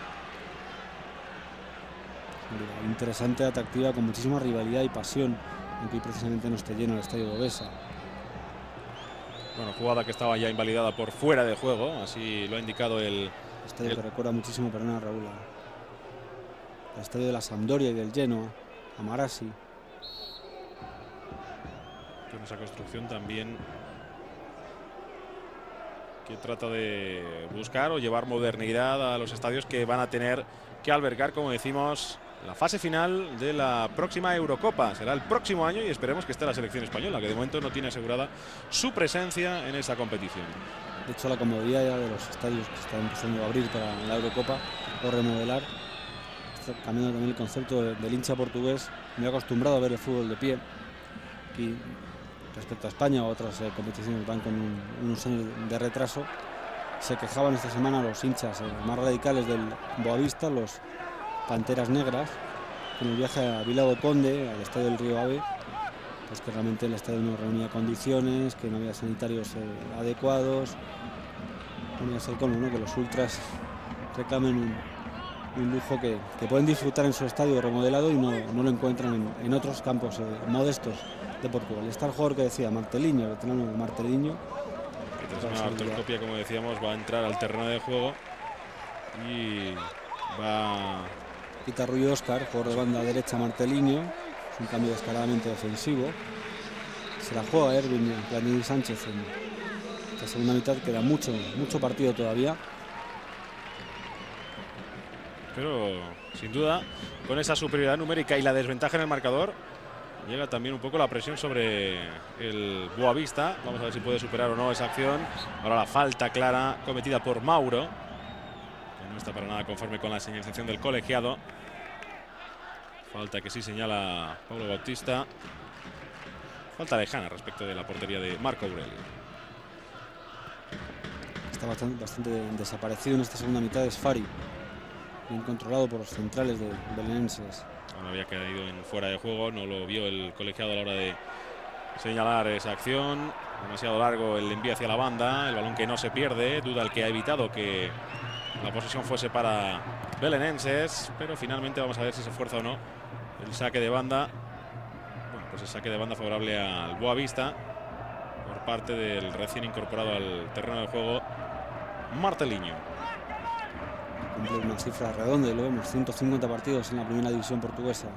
es una liga interesante, atractiva, con muchísima rivalidad y pasión, aunque hoy precisamente no esté lleno el estadio de Besa. Bueno, jugada que estaba ya invalidada por fuera de juego, así lo ha indicado el estadio que recuerda muchísimo, perdona Raúl, el estadio de la Sampdoria y del Genoa, a Marassi. Con esa construcción también que trata de buscar o llevar modernidad a los estadios que van a tener que albergar, como decimos, la fase final de la próxima Eurocopa. Será el próximo año y esperemos que esté la selección española, que de momento no tiene asegurada su presencia en esa competición. De hecho, la comodidad ya de los estadios que se están empezando a abrir para la Eurocopa o remodelar, está cambiando también el concepto del hincha portugués, muy acostumbrado a ver el fútbol de pie. Aquí, respecto a España o otras competiciones, van con unos años de retraso. Se quejaban esta semana los hinchas más radicales del Boavista, los Panteras Negras, en el viaje a Vila do Conde, al estadio del Río Ave, pues que realmente el estadio no reunía condiciones, que no había sanitarios adecuados. Bueno, es el colmo, ¿no?, que los ultras reclamen un lujo que pueden disfrutar en su estadio remodelado y no lo encuentran en otros campos modestos de Portugal. Y está el jugador que decía, Martelinho, el veterano Martelinho. Tras una artroscopia, como decíamos, va a entrar al terreno de juego y va... Quita Rui Óscar, jugador de banda derecha Martelinho, es un cambio descaradamente defensivo. Se la juega Erwin Planini Sánchez en esta segunda mitad, queda mucho partido todavía. Pero sin duda, con esa superioridad numérica y la desventaja en el marcador, llega también un poco la presión sobre el Boavista. Vamos a ver si puede superar o no esa acción. Ahora la falta clara cometida por Mauro, que no está para nada conforme con la señalización del colegiado. Falta que sí señala Paulo Bautista. Falta lejana respecto de la portería de Marco Aurelio. Está bastante desaparecido en esta segunda mitad, es Fari, bien controlado por los centrales de Belenenses. No había caído en fuera de juego, no lo vio el colegiado a la hora de señalar esa acción. Demasiado largo el envío hacia la banda, el balón que no se pierde. Duda el que ha evitado que la posesión fuese para Belenenses, pero finalmente vamos a ver si se fuerza o no el saque de banda. Bueno, pues el saque de banda favorable al Boavista por parte del recién incorporado al terreno de juego Martelinho. Cumple una cifra redonda, lo vemos, 150 partidos en la primera división portuguesa.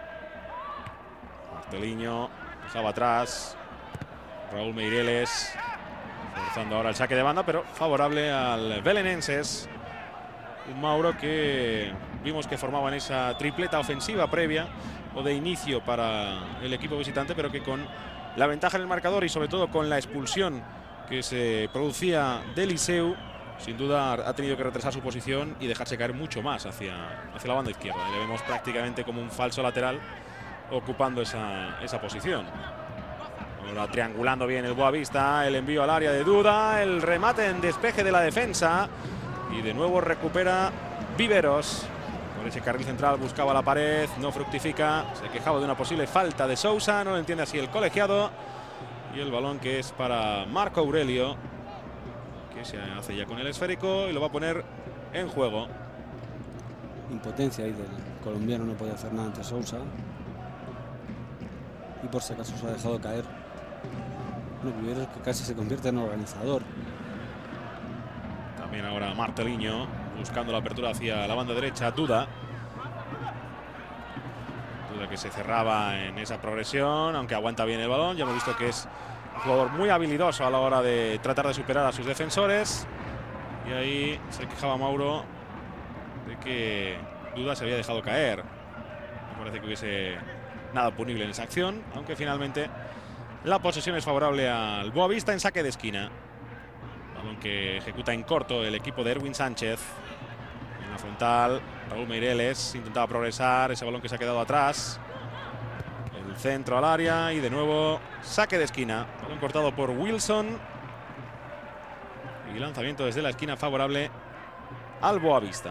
Martelinho dejaba atrás Raúl Meireles, forzando ahora el saque de banda, pero favorable al Belenenses. Un Mauro que vimos que formaba en esa tripleta ofensiva previa o de inicio para el equipo visitante, pero que con la ventaja en el marcador y sobre todo con la expulsión que se producía de Liceu, sin duda ha tenido que retrasar su posición y dejarse caer mucho más hacia la banda izquierda. Y le vemos prácticamente como un falso lateral ocupando esa posición. Ahora triangulando bien el Boavista, el envío al área de Duda, el remate en despeje de la defensa y de nuevo recupera Viveros. Por ese carril central buscaba la pared, no fructifica, se quejaba de una posible falta de Sousa, no lo entiende así el colegiado. Y el balón que es para Marco Aurelio, que se hace ya con el esférico y lo va a poner en juego. Impotencia ahí del colombiano, no podía hacer nada ante Sousa. Y por si acaso se ha dejado caer. Bueno, Viveros, que casi se convierte en organizador. También ahora Martelinho buscando la apertura hacia la banda derecha. Duda que se cerraba en esa progresión, aunque aguanta bien el balón. Ya hemos visto que es un jugador muy habilidoso a la hora de tratar de superar a sus defensores. Y ahí se quejaba Mauro de que Duda se había dejado caer. Me parece que hubiese nada punible en esa acción, aunque finalmente La posesión es favorable al Boavista en saque de esquina. Balón que ejecuta en corto el equipo de Erwin Sánchez. En la frontal, Raúl Meireles intentaba progresar. Ese balón que se ha quedado atrás. El centro al área y de nuevo saque de esquina. Balón cortado por Wilson. Y lanzamiento desde la esquina favorable al Boavista.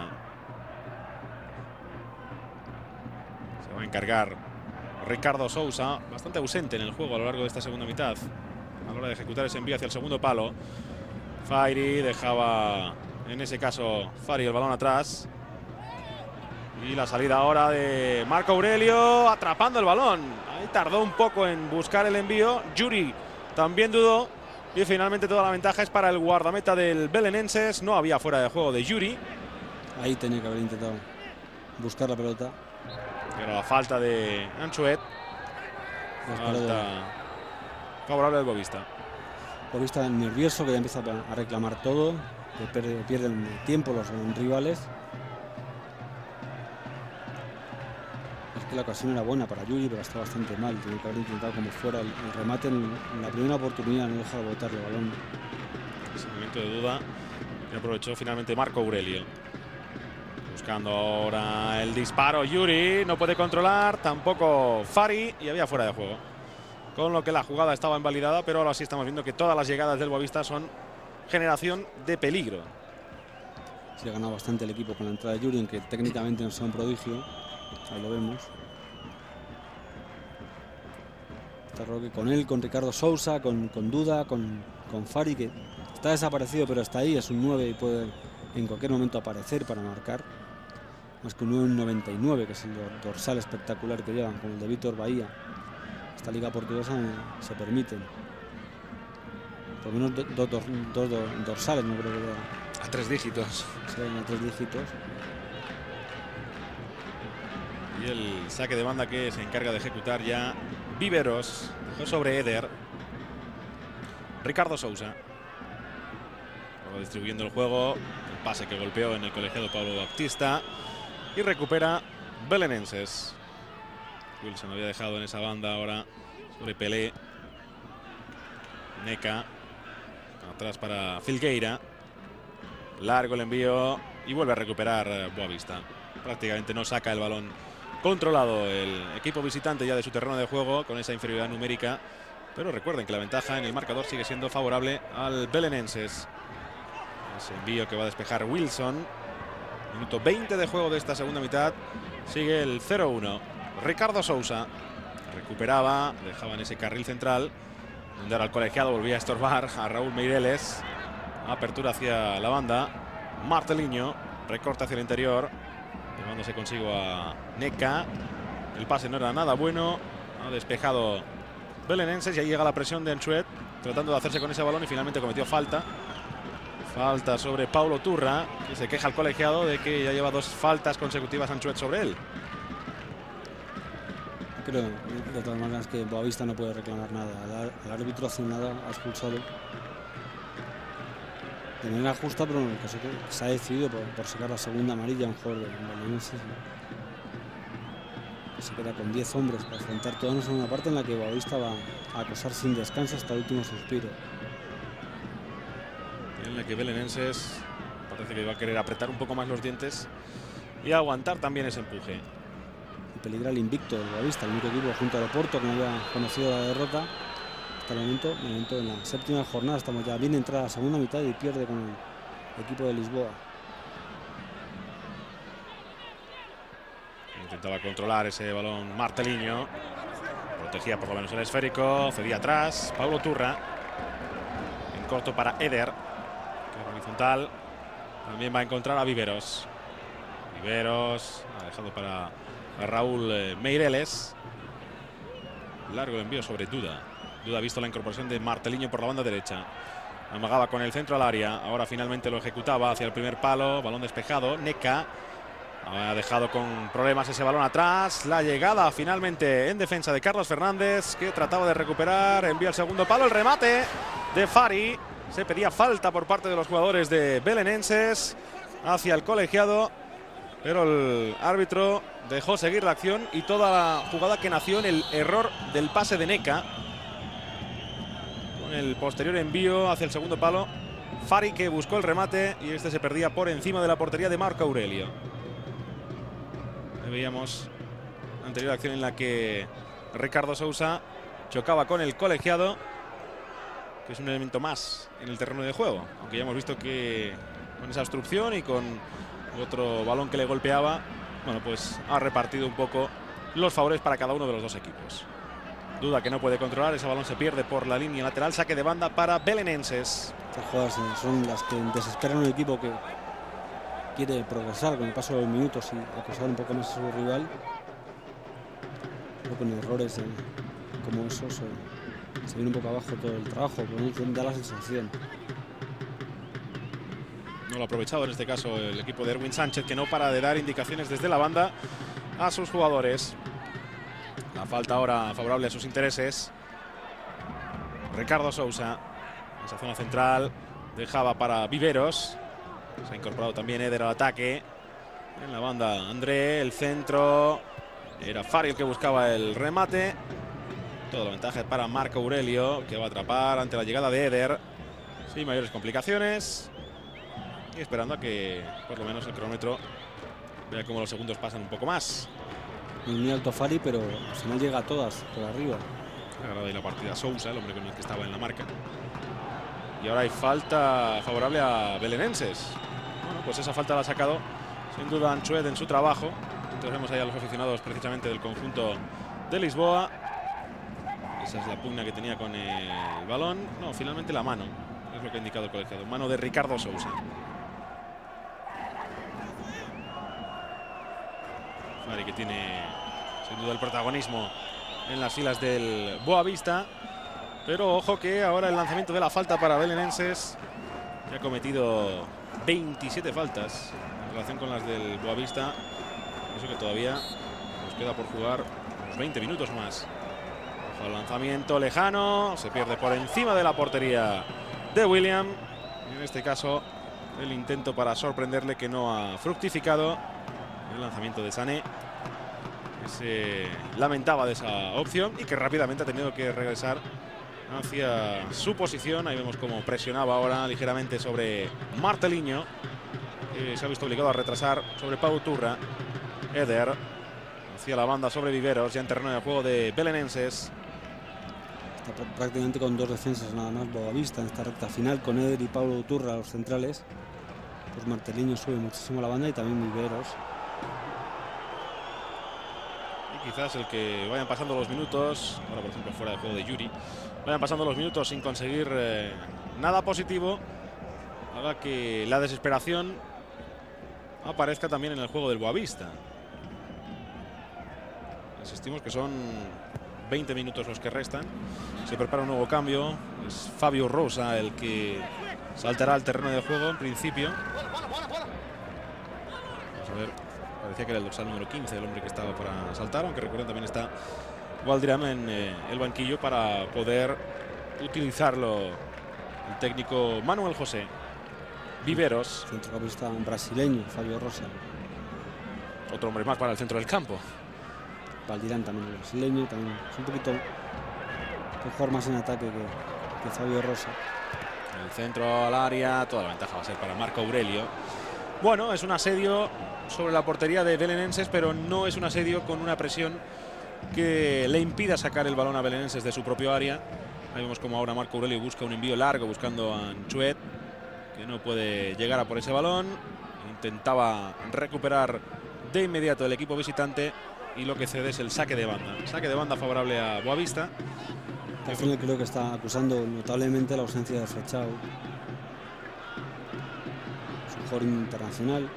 Se va a encargar Ricardo Sousa, bastante ausente en el juego a lo largo de esta segunda mitad. A la hora de ejecutar ese envío hacia el segundo palo. Fari dejaba, en ese caso, Fari el balón atrás. Y la salida ahora de Marco Aurelio, atrapando el balón. Ahí tardó un poco en buscar el envío. Yuri también dudó. Y finalmente toda la ventaja es para el guardameta del Belenenses. No había fuera de juego de Yuri. Ahí tenía que haber intentado buscar la pelota. Pero la falta de Anchuet. Falta favorable al Boavista. Boavista nervioso, que ya empieza a reclamar todo. Que pierden tiempo los rivales. Es que la ocasión era buena para Yuri, pero está bastante mal. Tiene que haber intentado como fuera el remate en la primera oportunidad. No deja de botar el balón. Ese momento de duda que aprovechó finalmente Marco Aurelio. Buscando ahora el disparo. Yuri no puede controlar. Tampoco Fari. Y había fuera de juego. Con lo que la jugada estaba invalidada. Pero ahora sí estamos viendo que todas las llegadas del Boavista son generación de peligro. Se ha ganado bastante el equipo con la entrada de Yuri, aunque técnicamente no sea un prodigio. Ahí lo vemos. Está Roque con él, con Ricardo Sousa, con Duda, con Fari, que está desaparecido pero está ahí. Es un 9 y puede en cualquier momento aparecer para marcar. Más que un 9,99, que es el dorsal espectacular que llevan, como el de Víctor Bahía. Esta liga portuguesa se permiten por lo menos dos dorsales, no creo que sea. A 3 dígitos. Sí, a 3 dígitos. Y el saque de banda que se encarga de ejecutar ya Viveros. Dejó sobre Eder. Ricardo Sousa. Luego distribuyendo el juego. El pase que golpeó en el colegiado Pablo Baptista. Y recupera Belenenses. Wilson había dejado en esa banda ahora sobre Pelé. Neca. Atrás para Filgueira. Largo el envío. Y vuelve a recuperar Boavista. Prácticamente no saca el balón controlado el equipo visitante ya de su terreno de juego con esa inferioridad numérica. Pero recuerden que la ventaja en el marcador sigue siendo favorable al Belenenses. Ese envío que va a despejar Wilson. Minuto 20 de juego de esta segunda mitad. Sigue el 0-1. Ricardo Sousa recuperaba, dejaba en ese carril central, donde ahora el colegiado volvía a estorbar a Raúl Meireles. Apertura hacia la banda. Marteliño recorta hacia el interior, llevándose consigo a Neca. El pase no era nada bueno. Ha despejado Belenenses y ahí llega la presión de Anchuet, tratando de hacerse con ese balón y finalmente cometió falta. Falta sobre Paulo Turra, que se queja al colegiado de que ya lleva 2 faltas consecutivas Anchuet sobre él. Creo de todas maneras que Boavista no puede reclamar nada. Al árbitro hace nada, ha expulsado de manera justa, pero en el caso que se ha decidido por sacar la segunda amarilla a un jugador de Belenenses, que se queda con 10 hombres para afrontar toda una segunda parte en la que Boavista va a acosar sin descanso hasta el último suspiro. En la que Belenenses parece que va a querer apretar un poco más los dientes y aguantar también ese empuje. Y peligra el invicto del Boavista, el único equipo junto al Oporto que no había conocido la derrota hasta el momento. En la séptima jornada estamos ya bien entrada la segunda mitad y pierde con el equipo de Lisboa. Intentaba controlar ese balón Marteliño. Protegía por lo menos el esférico. Cedía atrás. Paulo Turra. En corto para Eder. Que horizontal. También va a encontrar a Viveros. Viveros ha dejado para Raúl Meireles. Largo el envío sobre Duda. Duda ha visto la incorporación de Marteliño por la banda derecha. Amagaba con el centro al área. Ahora finalmente lo ejecutaba hacia el primer palo. Balón despejado. Neca ha dejado con problemas ese balón atrás. La llegada finalmente en defensa de Carlos Fernández, que trataba de recuperar. Envía el segundo palo. El remate de Fari. Se pedía falta por parte de los jugadores de Belenenses hacia el colegiado, pero el árbitro dejó seguir la acción y toda la jugada que nació en el error del pase de Neca. con el posterior envío hacia el segundo palo. Fari, que buscó el remate y este se perdía por encima de la portería de Marco Aurelio. Veíamos la anterior acción en la que Ricardo Sousa chocaba con el colegiado, que es un elemento más en el terreno de juego, aunque ya hemos visto que con esa obstrucción y con otro balón que le golpeaba, bueno, pues ha repartido un poco los favores para cada uno de los dos equipos. Duda que no puede controlar, ese balón se pierde por la línea lateral, saque de banda para belenenses. Estas jugadas son las que desesperan a un equipo que quiere progresar con el paso de los minutos y acosar un poco más a su rival. Pero con errores como esos se viene un poco abajo todo el trabajo, pero da la sensación. No lo ha aprovechado en este caso el equipo de Erwin Sánchez, que no para de dar indicaciones desde la banda a sus jugadores. La falta ahora favorable a sus intereses. Ricardo Sousa, esa zona central, dejaba para Viveros. Se ha incorporado también Eder al ataque. En la banda André, el centro. Era Fari el que buscaba el remate. Toda la ventaja para Marco Aurelio, que va a atrapar ante la llegada de Eder. Sin mayores complicaciones. Y esperando a que por lo menos el cronómetro vea cómo los segundos pasan un poco más. Muy alto Fari, pero al final llega a todas por arriba. Ahora de la partida Sousa, el hombre con el que estaba en la marca. Y ahora hay falta favorable a belenenses. Bueno, pues esa falta la ha sacado sin duda Anchoet en su trabajo. Entonces vemos ahí a los aficionados precisamente del conjunto de Lisboa. Esa es la pugna que tenía con el balón. No, finalmente la mano. Es lo que ha indicado el colegiado. Mano de Ricardo Sousa. Fari, que tiene sin duda el protagonismo en las filas del Boavista. Pero ojo que ahora el lanzamiento de la falta para belenenses, que ha cometido 27 faltas en relación con las del Boavista. Eso que todavía nos queda por jugar unos 20 minutos más. Ojo al lanzamiento lejano, se pierde por encima de la portería de William. Y en este caso el intento para sorprenderle, que no ha fructificado. El lanzamiento de Sané, que se lamentaba de esa opción y que rápidamente ha tenido que regresar hacia su posición. Ahí vemos cómo presionaba ahora ligeramente sobre Marteliño, que se ha visto obligado a retrasar sobre Pau Turra. Eder hacia la banda sobre Viveros, ya en terreno de juego de belenenses. Está prácticamente con dos defensas nada más Boavista en esta recta final, con Eder y Paulo Turra los centrales. Pues Marteliño sube muchísimo la banda y también Viveros. Y quizás el que vayan pasando los minutos, ahora por ejemplo fuera de juego de Yuri, vayan pasando los minutos sin conseguir nada positivo, haga que la desesperación aparezca también en el juego del Boavista. Insistimos que son 20 minutos los que restan. Se prepara un nuevo cambio. Es Fabio Rosa el que saltará al terreno de juego en principio. Vamos a ver. Parecía que era el dorsal número 15 el hombre que estaba para saltar, aunque recuerden también está Waldiram en el banquillo para poder utilizarlo el técnico Manuel José. Viveros. Centrocampista brasileño, Fabio Rosa. Otro hombre más para el centro del campo. Waldiram también brasileño, también es un poquito mejor más en ataque que Fabio Rosa. El centro al área, toda la ventaja va a ser para Marco Aurelio. Bueno, es un asedio sobre la portería de belenenses, pero no es un asedio con una presión que le impida sacar el balón a belenenses de su propio área. Ahí vemos como ahora Marco Aurelio busca un envío largo buscando a Anchoet, que no puede llegar a por ese balón. Intentaba recuperar de inmediato el equipo visitante y lo que cede es el saque de banda. Saque de banda favorable a Boavista. Al final creo que está acusando notablemente la ausencia de Frechao. Es un jugador internacional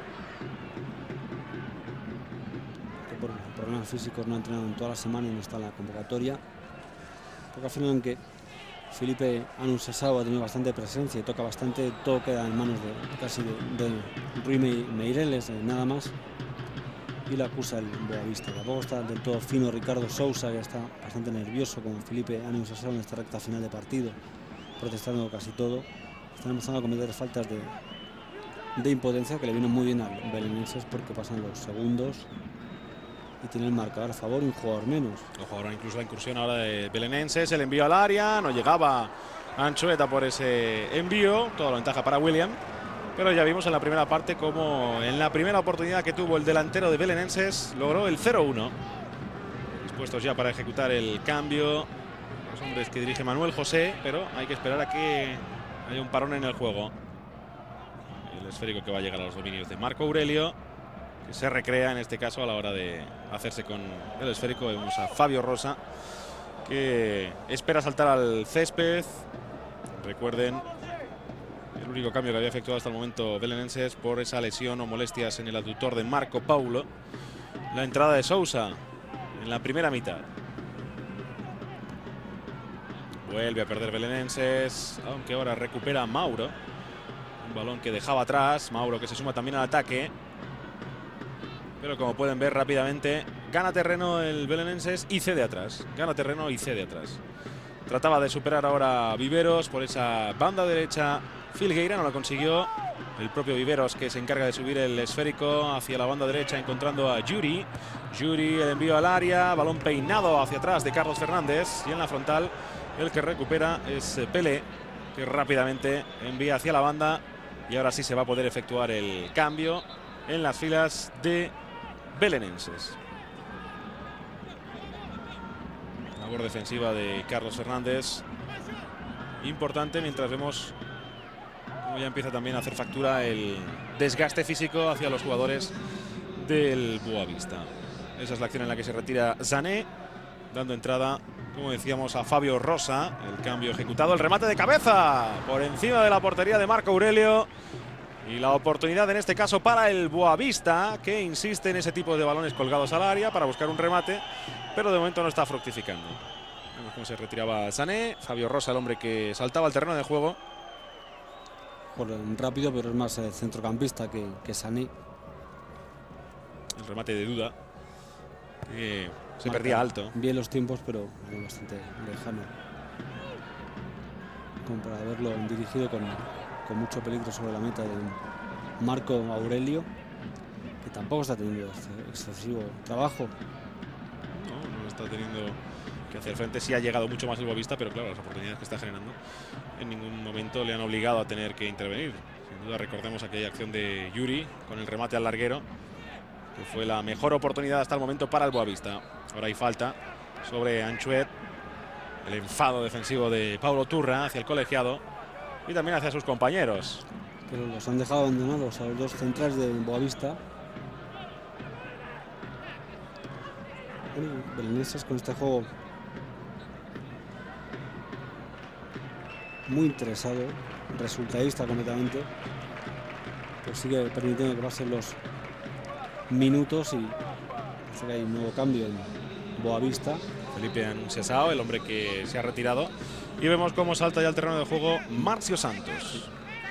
que por problemas físicos no ha entrenado en toda la semana y no está en la convocatoria. Porque al final, aunque Felipe Anunzasao ha tenido bastante presencia y toca bastante, todo queda en manos de Rui Meireles, nada más. Y la acusa el Boavista. Tampoco está del todo fino Ricardo Sousa, que está bastante nervioso con Felipe Anunzasao en esta recta final de partido, protestando casi todo. Están empezando a cometer faltas de impotencia que le vienen muy bien al belenenses porque pasan los segundos y tiene el marcador a favor y un jugador menos. Ojo ahora incluso la incursión ahora de belenenses, el envío al área, no llegaba Anchoeta por ese envío, toda la ventaja para William. Pero ya vimos en la primera parte como en la primera oportunidad que tuvo el delantero de Belenenses logró el 0-1. Dispuestos ya para ejecutar el cambio los hombres que dirige Manuel José, pero hay que esperar a que haya un parón en el juego. El esférico que va a llegar a los dominios de Marco Aurelio, que se recrea en este caso a la hora de hacerse con el esférico. Vemos a Fabio Rosa, que espera saltar al césped. Recuerden, el único cambio que había efectuado hasta el momento Belenenses por esa lesión o molestias en el aductor de Marco Paulo. La entrada de Sousa en la primera mitad. Vuelve a perder Belenenses, aunque ahora recupera Mauro. Un balón que dejaba atrás. Mauro que se suma también al ataque. Pero como pueden ver rápidamente, gana terreno el Belenenses y cede atrás. Gana terreno y cede atrás. Trataba de superar ahora Viveros por esa banda derecha. Filgueira no lo consiguió. El propio Viveros que se encarga de subir el esférico hacia la banda derecha, encontrando a Yuri. Yuri, el envío al área. Balón peinado hacia atrás de Carlos Fernández. Y en la frontal el que recupera es Pelé, que rápidamente envía hacia la banda. Y ahora sí se va a poder efectuar el cambio en las filas de Belenenses. Labor defensiva de Carlos Fernández importante, mientras vemos cómo ya empieza también a hacer factura el desgaste físico hacia los jugadores del Boavista. Esa es la acción en la que se retira Sané, dando entrada, como decíamos, a Fabio Rosa. El cambio ejecutado, el remate de cabeza por encima de la portería de Marco Aurelio. Y la oportunidad en este caso para el Boavista, que insiste en ese tipo de balones colgados al área para buscar un remate, pero de momento no está fructificando. Vemos cómo se retiraba Sané. Fabio Rosa, el hombre que saltaba al terreno de juego. Rápido, pero es más centrocampista que Sané. El remate de Duda, que se perdía alto. Bien los tiempos, pero bastante lejano. Como para haberlo dirigido con mucho peligro sobre la meta de Marco Aurelio, que tampoco está teniendo excesivo trabajo. No está teniendo que hacer frente. Sí ha llegado mucho más el Boavista, pero claro, las oportunidades que está generando en ningún momento le han obligado a tener que intervenir. Sin duda recordemos aquella acción de Yuri con el remate al larguero, que fue la mejor oportunidad hasta el momento para el Boavista. Ahora hay falta sobre Anchoet. El enfado defensivo de Paulo Turra hacia el colegiado y también hacia sus compañeros. Pero los han dejado abandonados a los dos centrales de Boavista. Belenenses con este juego muy interesado, resultadista completamente, pues sigue permitiendo que pasen los minutos y parece que hay un nuevo cambio en Boavista. Felipe Anunciasao, el hombre que se ha retirado, y vemos cómo salta ya al terreno de juego Marcio Santos.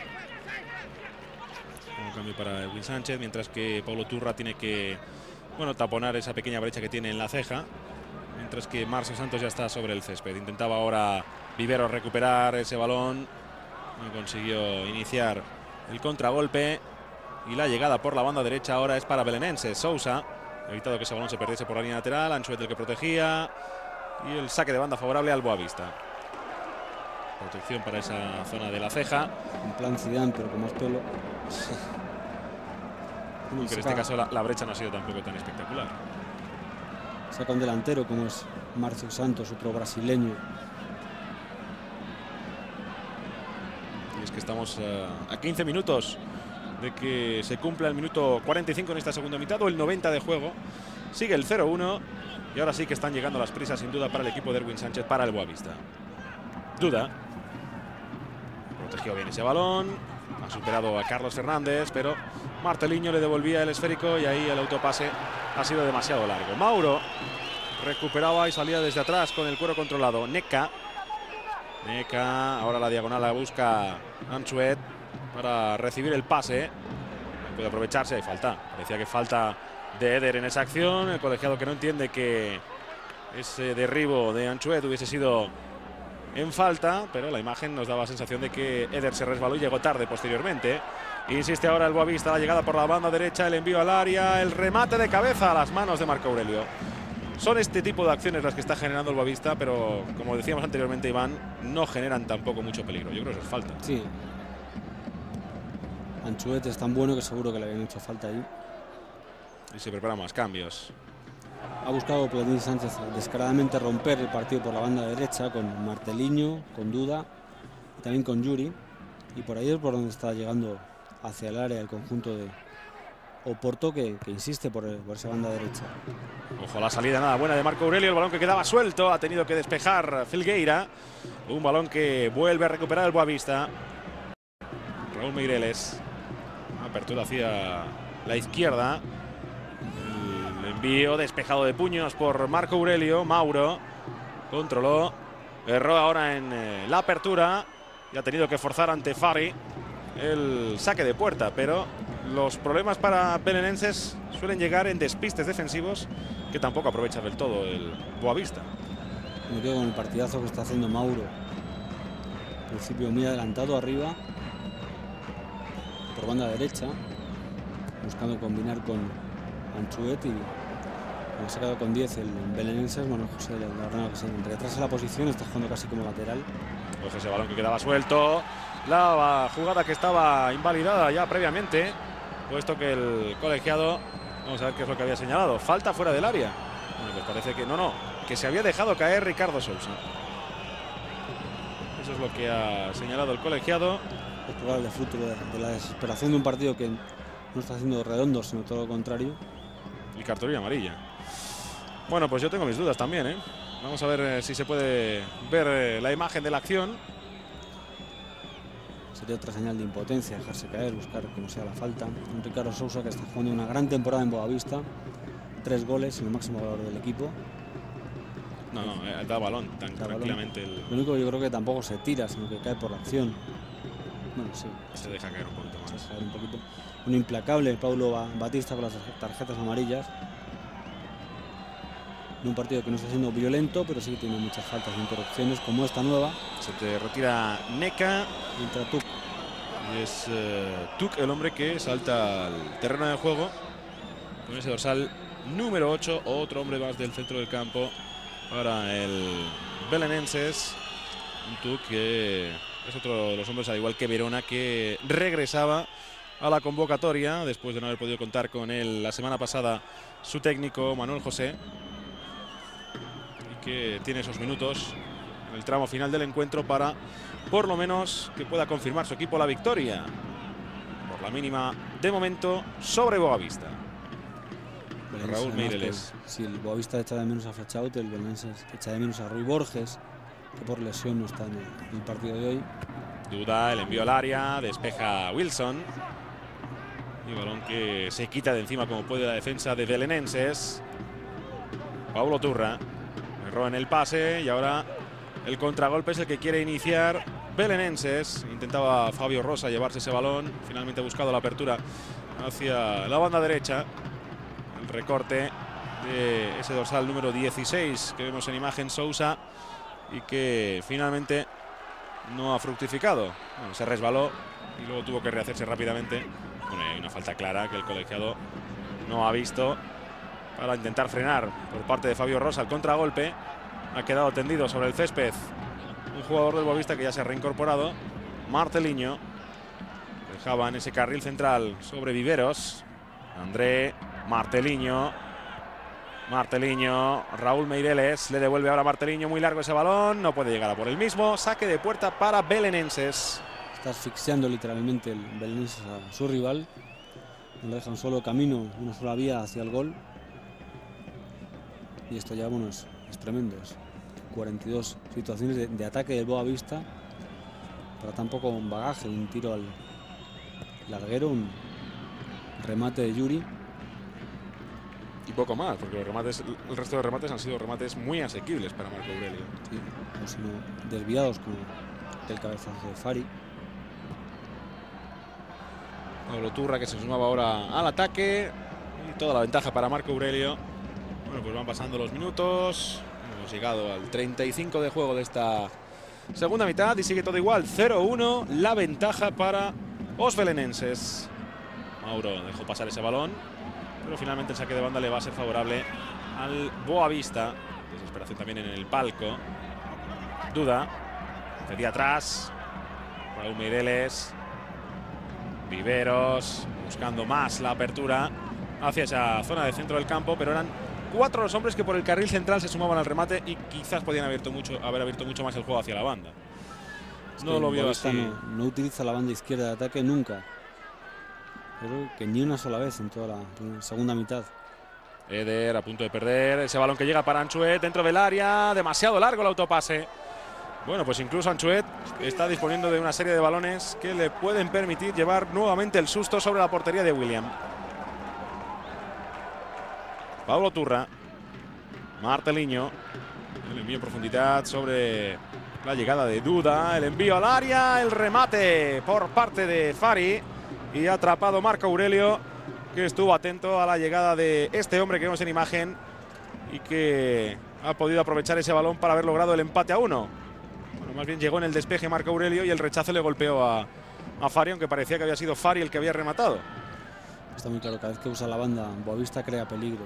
Un cambio para Edwin Sánchez, mientras que Paulo Turra tiene que, bueno, taponar esa pequeña brecha que tiene en la ceja, mientras que Marcio Santos ya está sobre el césped. Intentaba ahora Viveros recuperar ese balón, no consiguió iniciar el contragolpe, y la llegada por la banda derecha ahora es para Belenenses. Sousa ha evitado que ese balón se perdiese por la línea lateral. Anchoet el que protegía, y el saque de banda favorable al Boavista. Protección para esa zona de la ceja. En plan Zidane, pero con más pelo. Aunque en este caso la brecha no ha sido tampoco tan espectacular. Saca un delantero como es Marcio Santos, otro brasileño. Y es que estamos a 15 minutos de que se cumpla el minuto 45 en esta segunda mitad, o el 90 de juego. Sigue el 0-1 y ahora sí que están llegando las prisas sin duda para el equipo de Edwin Sánchez, para el Boavista. Duda protegió bien ese balón, ha superado a Carlos Fernández, pero Marteliño le devolvía el esférico y ahí el autopase ha sido demasiado largo. Mauro recuperaba y salía desde atrás con el cuero controlado. Neca, ahora la diagonal la busca Anchoet para recibir el pase. Puede aprovecharse, hay falta. Parecía que falta de Eder en esa acción. El colegiado que no entiende que ese derribo de Anchoet hubiese sido en falta, pero la imagen nos daba la sensación de que Eder se resbaló y llegó tarde posteriormente. Insiste ahora el Boavista, la llegada por la banda derecha, el envío al área, el remate de cabeza a las manos de Marco Aurelio. Son este tipo de acciones las que está generando el Boavista, pero como decíamos anteriormente, Iván, no generan tampoco mucho peligro. Yo creo que eso es falta. Sí. Anchuet es tan bueno que seguro que le habían hecho falta ahí. Y se preparan más cambios. Ha buscado Pletín Sánchez descaradamente romper el partido por la banda derecha con Marteliño, con Duda y también con Yuri. Y por ahí es por donde está llegando hacia el área el conjunto de Oporto, que insiste por esa banda derecha. Ojo a la salida nada buena de Marco Aurelio. El balón que quedaba suelto. Ha tenido que despejar Filgueira. Un balón que vuelve a recuperar el Boavista. Raúl Meireles. Apertura hacia la izquierda. El envío despejado de puños por Marco Aurelio. Mauro controló. Erró ahora en la apertura. Y ha tenido que forzar ante Fari el saque de puerta. Pero los problemas para belenenses suelen llegar en despistes defensivos que tampoco aprovecha del todo el Boavista. Me quedo con el partidazo que está haciendo Mauro. Al principio muy adelantado arriba, por banda derecha, buscando combinar con Anchuet, y ha sacado con 10 el belenenses. Bueno, José de la verdad que se retrasa la posición, está jugando casi como lateral. Pues ese balón que quedaba suelto. La jugada que estaba invalidada ya previamente, puesto que el colegiado, vamos a ver qué es lo que había señalado, falta fuera del área. Bueno, pues parece que no, que se había dejado caer Ricardo Sousa. Eso es lo que ha señalado el colegiado. Es probable fruto de la desesperación de un partido que no está haciendo redondo, sino todo lo contrario. Y cartulina amarilla. Bueno, pues yo tengo mis dudas también, ¿eh? Vamos a ver si se puede ver la imagen de la acción. Sería otra señal de impotencia, dejarse caer, buscar como sea la falta. Un Ricardo Sousa que está jugando una gran temporada en Boavista. 3 goles, el máximo valor del equipo. No, da balón tan tranquilamente. Lo único que yo creo que tampoco se tira, sino que cae por la acción. Bueno, sí. Se deja caer un poquito más. Se deja caer un poquito. Un implacable Paulo Batista con las tarjetas amarillas. En un partido que no está siendo violento, pero sí que tiene muchas faltas e interrupciones, como esta nueva. Se te retira Neca. Entra Tuk. Y es Tuk el hombre que salta al terreno de juego con ese dorsal número 8. Otro hombre más del centro del campo para el belenenses. Un Tuk que es otro de los hombres, al igual que Verona, que regresaba a la convocatoria después de no haber podido contar con él la semana pasada su técnico Manuel José, y que tiene esos minutos en el tramo final del encuentro para por lo menos que pueda confirmar su equipo la victoria por la mínima de momento sobre Boavista. Raúl Meireles. Si el Boavista echa de menos a Frachaut, el belenenses echa de menos a Rui Borges, que por lesión no está en el partido de hoy. Duda, el envío al área, despeja Wilson. Y balón que se quita de encima como puede la defensa de belenenses. Paulo Turra erró en el pase y ahora el contragolpe es el que quiere iniciar belenenses. Intentaba Fabio Rosa llevarse ese balón. Finalmente ha buscado la apertura hacia la banda derecha. El recorte de ese dorsal número 16 que vemos en imagen, Sousa, y que finalmente no ha fructificado. Bueno, se resbaló y luego tuvo que rehacerse rápidamente. Bueno, hay una falta clara que el colegiado no ha visto para intentar frenar por parte de Fabio Rosa el contragolpe. Ha quedado tendido sobre el césped un jugador del Boavista que ya se ha reincorporado, Marteliño. Dejaba en ese carril central sobre Viveros. André, Marteliño, Raúl Meireles le devuelve ahora a Marteliño, muy largo ese balón, no puede llegar a por el mismo. Saque de puerta para belenenses. Está asfixiando literalmente el belenenses a su rival. No le deja un solo camino, una sola vía hacia el gol. Y esto ya, bueno, es tremendo. Es 42 situaciones de ataque del Boavista para tan poco un bagaje, un tiro al larguero, un remate de Yuri. Y poco más, porque el resto de remates han sido remates muy asequibles para Marco Aurelio. Sí, o sino desviados como el cabezazo de Fari. Pablo Turra que se sumaba ahora al ataque y toda la ventaja para Marco Aurelio. Bueno, pues van pasando los minutos. Hemos llegado al 35 de juego de esta segunda mitad y sigue todo igual. 0-1, la ventaja para os belenenses. Mauro dejó pasar ese balón, pero finalmente el saque de banda le va a ser favorable al Boavista. Desesperación también en el palco. Duda. Pedía atrás. Raúl Meireles. Viveros. Buscando más la apertura hacia esa zona de centro del campo. Pero eran 4 los hombres que por el carril central se sumaban al remate y quizás podían haber abierto mucho más el juego hacia la banda. No lo vio así. No utiliza la banda izquierda de ataque nunca. Creo que ni una sola vez en toda la segunda mitad. Eder a punto de perder ese balón que llega para Anchoet dentro del área. Demasiado largo el autopase. Bueno, pues incluso Anchoet está disponiendo de una serie de balones que le pueden permitir llevar nuevamente el susto sobre la portería de William. Paulo Turra. Marteliño. El envío en profundidad sobre la llegada de Duda. El envío al área. El remate por parte de Fari. Y ha atrapado Marco Aurelio, que estuvo atento a la llegada de este hombre que vemos en imagen y que ha podido aprovechar ese balón para haber logrado el empate a 1. Bueno, más bien llegó en el despeje Marco Aurelio y el rechazo le golpeó a Fari, aunque parecía que había sido Fari el que había rematado. Está muy claro, cada vez que usa la banda, Boavista crea peligro.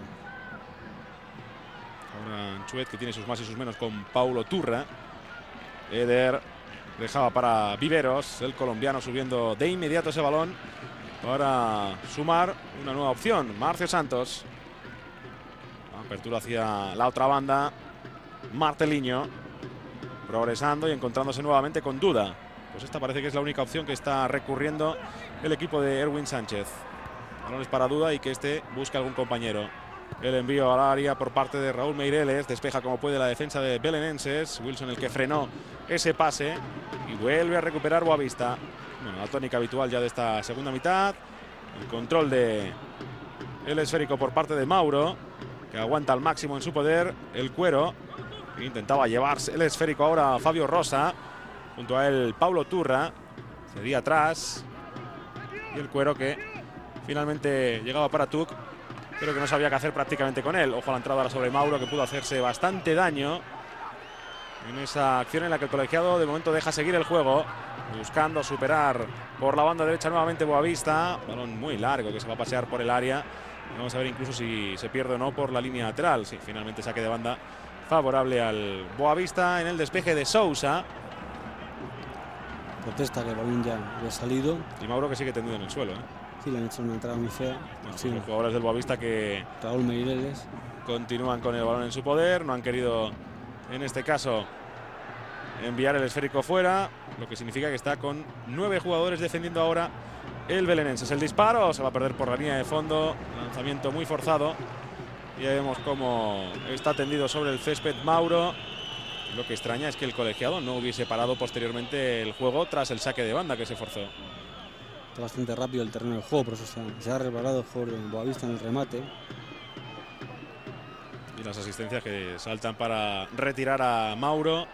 Ahora Anchoet, que tiene sus más y sus menos con Paulo Turra. Eder dejaba para Viveros, el colombiano subiendo de inmediato ese balón para sumar una nueva opción. Marcio Santos. Apertura hacia la otra banda. Marteliño progresando y encontrándose nuevamente con Duda. Pues esta parece que es la única opción que está recurriendo el equipo de Erwin Sánchez. Balones para Duda y que este busque algún compañero. El envío al área por parte de Raúl Meireles. Despeja como puede la defensa de Belenenses. Wilson el que frenó ese pase. Y vuelve a recuperar Boavista. Bueno, la tónica habitual ya de esta segunda mitad. El control de el esférico por parte de Mauro, que aguanta al máximo en su poder. El Cuero intentaba llevarse el esférico ahora a Fabio Rosa. Junto a él Paulo Turra. Cedía atrás. Y el Cuero que finalmente llegaba para Tuc, pero que no sabía qué hacer prácticamente con él. Ojo a la entrada ahora sobre Mauro, que pudo hacerse bastante daño en esa acción en la que el colegiado de momento deja seguir el juego, buscando superar por la banda derecha nuevamente Boavista. Balón muy largo que se va a pasear por el área. Vamos a ver incluso si se pierde o no por la línea lateral. Sí, finalmente saque de banda favorable al Boavista en el despeje de Sousa. Protesta que el balón ya ha salido. Y Mauro que sigue tendido en el suelo. Sí, le han hecho una entrada muy fea. Bueno, sí. Los jugadores del Boavista que Raúl Meireles continúan con el balón en su poder. No han querido, en este caso, enviar el esférico fuera, lo que significa que está con 9 jugadores defendiendo ahora el Belenenses. El disparo se va a perder por la línea de fondo. Lanzamiento muy forzado. Ya vemos cómo está tendido sobre el césped Mauro. Lo que extraña es que el colegiado no hubiese parado posteriormente el juego tras el saque de banda que se forzó. Está bastante rápido el terreno del juego, por eso se ha resbalado el jugador de Boavista en el remate. Y las asistencias que saltan para retirar a Mauro,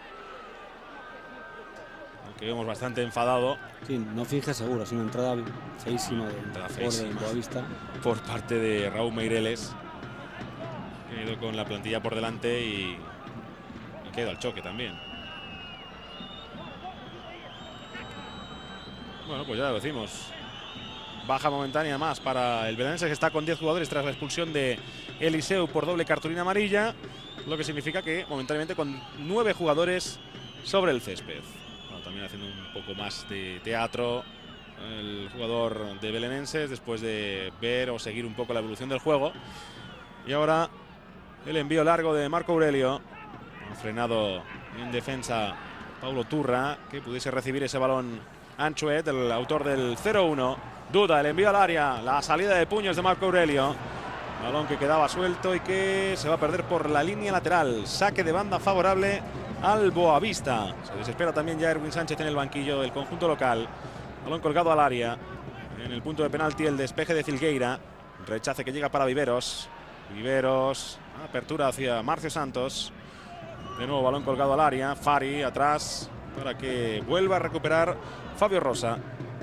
aunque vemos bastante enfadado. Sí, no finge seguro, es una entrada feísima de Boavista. Por parte de Raúl Meireles, que ha ido con la plantilla por delante y queda el choque también. Bueno, pues ya lo decimos. Baja momentánea más para el Belenenses, que está con 10 jugadores tras la expulsión de Eliseu por doble cartulina amarilla. Lo que significa que momentáneamente con 9 jugadores sobre el césped. Bueno, también haciendo un poco más de teatro el jugador de Belenenses después de ver o seguir un poco la evolución del juego. Y ahora el envío largo de Marco Aurelio. Ha frenado en defensa Paulo Turra, que pudiese recibir ese balón Anchoet, el autor del 0-1. Duda, el envío al área, la salida de puños de Marco Aurelio. Balón que quedaba suelto y que se va a perder por la línea lateral. Saque de banda favorable al Boavista. Se desespera también ya Erwin Sánchez en el banquillo del conjunto local. Balón colgado al área. En el punto de penalti el despeje de Filgueira. Rechace que llega para Viveros. Viveros, apertura hacia Marcio Santos. De nuevo balón colgado al área. Fari atrás para que vuelva a recuperar Fabio Rosa.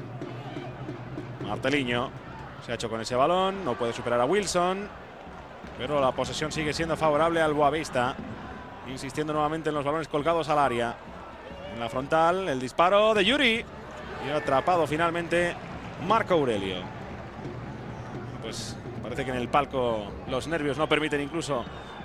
Marteliño se ha hecho con ese balón, no puede superar a Wilson, pero la posesión sigue siendo favorable al Boavista, insistiendo nuevamente en los balones colgados al área. En la frontal, el disparo de Yuri y atrapado finalmente Marco Aurelio. Pues parece que en el palco los nervios no permiten incluso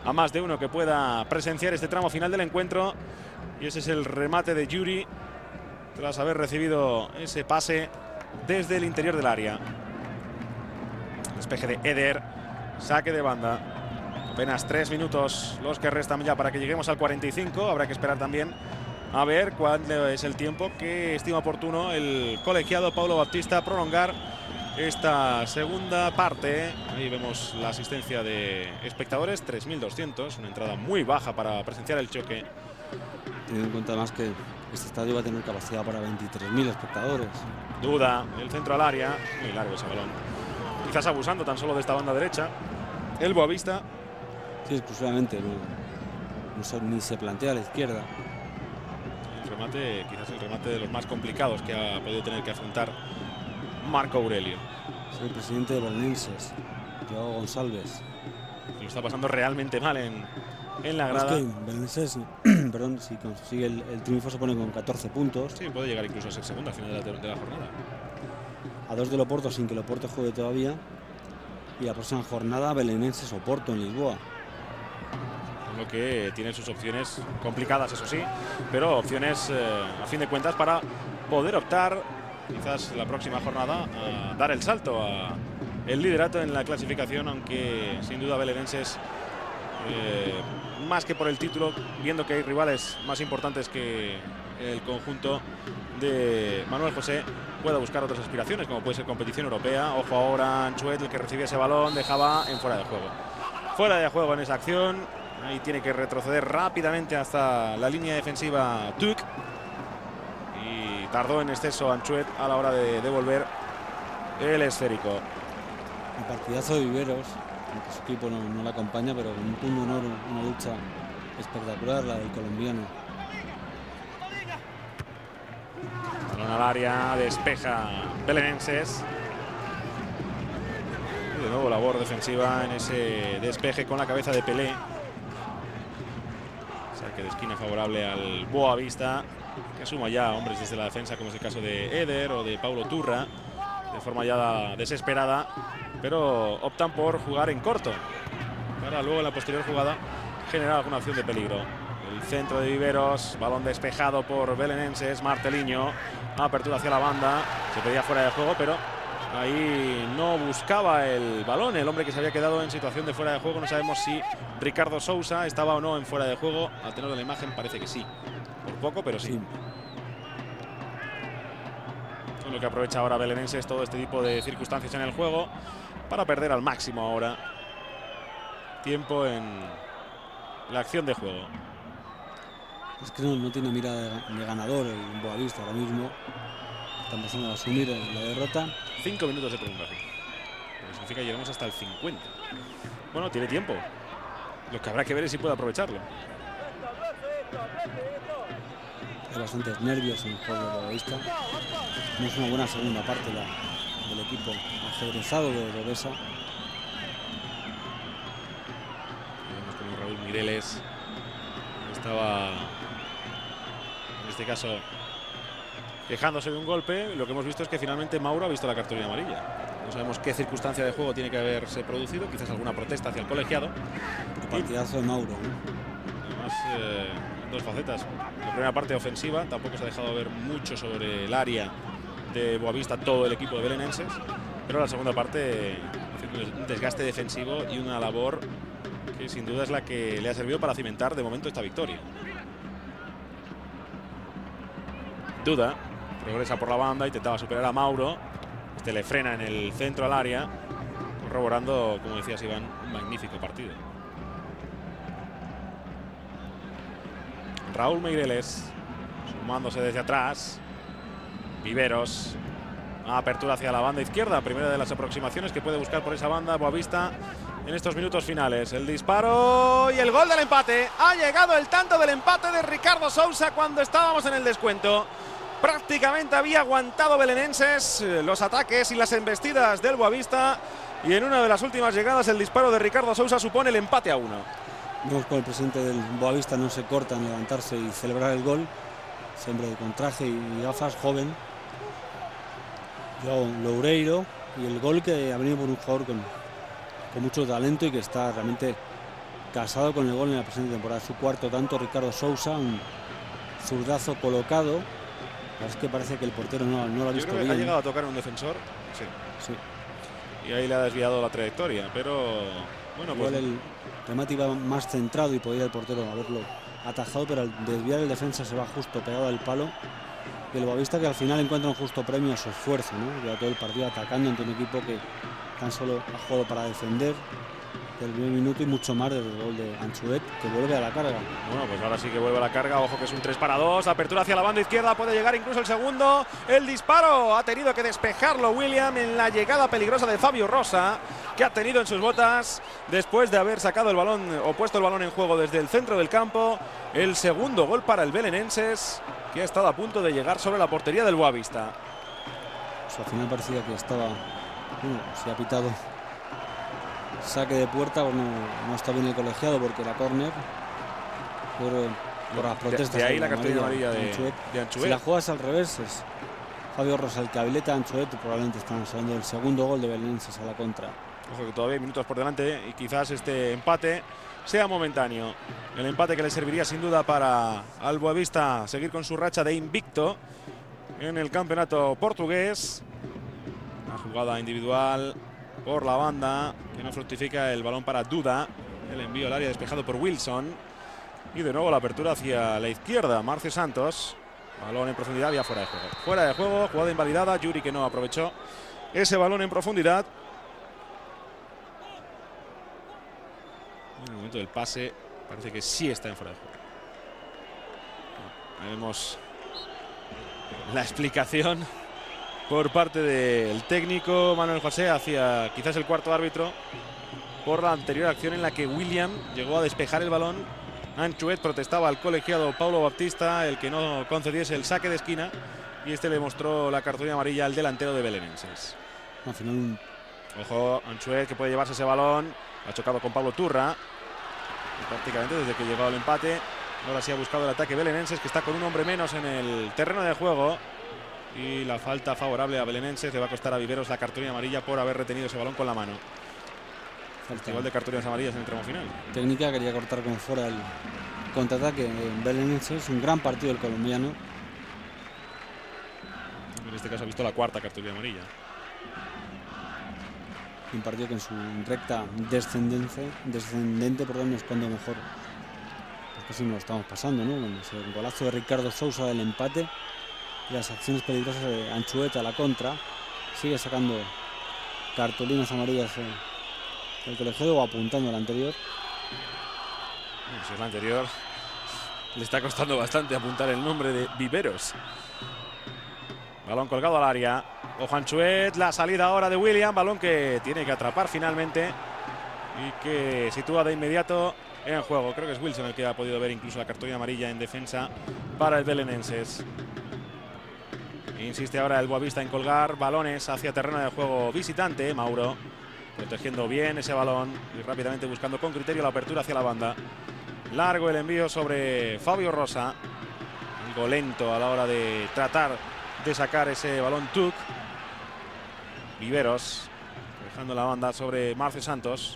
a más de uno que pueda presenciar este tramo final del encuentro. Y ese es el remate de Yuri tras haber recibido ese pase desde el interior del área. Despeje de Eder, saque de banda. Apenas 3 minutos los que restan ya para que lleguemos al 45. Habrá que esperar también a ver cuál es el tiempo que estima oportuno el colegiado Paulo Baptista prolongar esta segunda parte. Ahí vemos la asistencia de espectadores, 3.200, una entrada muy baja para presenciar el choque. Teniendo en cuenta además que este estadio va a tener capacidad para 23.000 espectadores. Duda, el centro al área, muy largo ese balón. Quizás abusando tan solo de esta banda derecha. El Boavista. Sí, exclusivamente, ni se plantea a la izquierda. El remate, quizás el remate de los más complicados que ha podido tener que afrontar Marco Aurelio. Es el presidente de Belenenses, Joao Gonçalves. Lo está pasando realmente mal en la grada. Es que Belenenses, perdón, si consigue el triunfo se pone con 14 puntos. Sí, puede llegar incluso a ser segundo al final de la jornada. A 2 del Oporto sin que el Oporto juegue todavía. Y la próxima jornada Belenenses Oporto en Lisboa. Lo que tiene sus opciones complicadas, eso sí, pero opciones a fin de cuentas para poder optar quizás la próxima jornada a dar el salto a el liderato en la clasificación, aunque sin duda Belenenses más que por el título, viendo que hay rivales más importantes que el conjunto de Manuel José, pueda buscar otras aspiraciones como puede ser competición europea. Ojo ahora Anchuet, el que recibía ese balón, dejaba en fuera de juego. Fuera de juego en esa acción. Ahí tiene que retroceder rápidamente hasta la línea defensiva Tuc. Y tardó en exceso Anchuet a la hora de devolver el esférico. El partidazo de Viveros, aunque su equipo no la acompaña, pero con un punto de honor, una lucha espectacular la del colombiano. Balón al área, despeja Belenenses. Y de nuevo labor defensiva en ese despeje con la cabeza de Pelé. Saque de esquina favorable al Boavista, que suma ya hombres desde la defensa, como es el caso de Eder o de Paulo Turra, de forma ya desesperada, pero optan por jugar en corto para luego en la posterior jugada generar alguna opción de peligro. El centro de Viveros, balón despejado por Belenenses, Marteliño, apertura hacia la banda, se pedía fuera de juego, pero ahí no buscaba el balón el hombre que se había quedado en situación de fuera de juego. No sabemos si Ricardo Sousa estaba o no en fuera de juego. Al tener la imagen parece que sí, por poco, pero sí. Lo que aprovecha ahora Belenenses todo este tipo de circunstancias en el juego para perder al máximo ahora tiempo en la acción de juego. Es que no tiene mirada de ganador el Boavista ahora mismo. Están pasando a asumir la derrota. 5 minutos de prolongación. Eso significa que llegamos hasta el 50. Bueno, tiene tiempo. Lo que habrá que ver es si puede aprovecharlo. Hay bastantes nervios en el juego de Boavista. No es una buena segunda parte del equipo ajedrezado de Rodesa. Vemos como Raúl Mireles estaba, en este caso, quejándose de un golpe. Lo que hemos visto es que finalmente Mauro ha visto la cartulina amarilla. No sabemos qué circunstancia de juego tiene que haberse producido, quizás alguna protesta hacia el colegiado. El partidazo de Mauro, Además, dos facetas. La primera parte ofensiva, tampoco se ha dejado ver mucho sobre el área de Boavista todo el equipo de Belenenses, pero la segunda parte haciendo un desgaste defensivo y una labor que sin duda es la que le ha servido para cimentar de momento esta victoria. Duda, progresa por la banda, intentaba superar a Mauro, este le frena en el centro al área, corroborando, como decías Iván, un magnífico partido. Raúl Meireles sumándose desde atrás. Viveros, apertura hacia la banda izquierda, primera de las aproximaciones que puede buscar por esa banda Boavista en estos minutos finales. El disparo y el gol del empate. Ha llegado el tanto del empate de Ricardo Sousa cuando estábamos en el descuento. Prácticamente había aguantado Belenenses los ataques y las embestidas del Boavista, y en una de las últimas llegadas el disparo de Ricardo Sousa supone el empate a 1. Vemos como el presidente del Boavista no se corta en levantarse y celebrar el gol. Ese hombre con traje y gafas, joven, João Loureiro, y el gol que ha venido por un jugador con mucho talento y que está realmente Casado con el gol en la presente temporada. Su cuarto tanto. Ricardo Sousa, un zurdazo colocado. Es que parece que el portero no lo ha visto bien. Ha llegado a tocar un defensor. Sí. Sí. Y ahí le ha desviado la trayectoria. Pero bueno, igual el remate iba más centrado y podía el portero haberlo atajado, pero al desviar el defensa se va justo pegado al palo. Y el Boavista, que al final encuentra un justo premio a su esfuerzo, ¿no? Lleva todo el partido atacando ante un equipo que tan solo ha jugado para defender del primer minuto y mucho más desde el gol de Anchoet, que vuelve a la carga. Bueno, pues ahora sí que vuelve a la carga. Ojo que es un 3-2. Apertura hacia la banda izquierda. Puede llegar incluso el segundo. El disparo. Ha tenido que despejarlo William en la llegada peligrosa de Fabio Rosa, que ha tenido en sus botas después de haber sacado el balón o puesto el balón en juego desde el centro del campo. El segundo gol para el Belenenses, que ha estado a punto de llegar sobre la portería del Boavista. Pues al final parecía que estaba... Bueno, se ha pitado saque de puerta, o no está bien el colegiado porque la córner, pero por las protestas de ahí la cartulina amarilla de Anchoet. Si la juegas al revés, es Fabio Rosa el que habilita a Anchoet. Probablemente están hablando del segundo gol de Belenenses a la contra. Ojo que todavía hay minutos por delante y quizás este empate sea momentáneo. El empate que le serviría sin duda para al Boavista seguir con su racha de invicto en el campeonato portugués. Una jugada individual por la banda que no fructifica, el balón para Duda. El envío al área despejado por Wilson. Y de nuevo la apertura hacia la izquierda. Marcio Santos. Balón en profundidad, ya fuera de juego. Fuera de juego, jugada invalidada. Yuri que no aprovechó ese balón en profundidad. En el momento del pase parece que sí está en fuera de juego. Ahí vemos la explicación por parte del técnico Manuel José hacia quizás el cuarto árbitro por la anterior acción en la que William llegó a despejar el balón. Anchoet protestaba al colegiado Paulo Baptista el que no concediese el saque de esquina y este le mostró la cartulina amarilla al delantero de Belenenses. Al final ojo, Anchoet que puede llevarse ese balón. Ha chocado con Pablo Turra. Y prácticamente desde que llegó al empate. Ahora sí ha buscado el ataque Belenenses, que está con un hombre menos en el terreno de juego. Y la falta favorable a Belenenses le va a costar a Viveros la cartulina amarilla por haber retenido ese balón con la mano. Festival de cartulinas amarillas en el tramo final. Técnica, quería cortar con fuera el contraataque en Belenenses. Un gran partido del colombiano. En este caso ha visto la cuarta cartulina amarilla. Un partido que en su recta descendente es cuando mejor, porque si no lo estamos pasando, ¿no? Bueno, el golazo de Ricardo Sousa del empate y las acciones peligrosas de Anchoet a la contra. Sigue sacando cartulinas amarillas el colegiado o apuntando al anterior. Bueno, si es la anterior, le está costando bastante apuntar el nombre de Viveros. Balón colgado al área. Ojo Anchoet, la salida ahora de William. Balón que tiene que atrapar finalmente y que sitúa de inmediato en juego. Creo que es Wilson el que ha podido ver incluso la cartulina amarilla en defensa para el Belenenses. Insiste ahora el Boavista en colgar balones hacia terreno de juego visitante. Mauro protegiendo bien ese balón y rápidamente buscando con criterio la apertura hacia la banda. Largo el envío sobre Fabio Rosa. Algo lento a la hora de tratar de sacar ese balón Tuc. Viveros dejando la banda sobre Marcio Santos.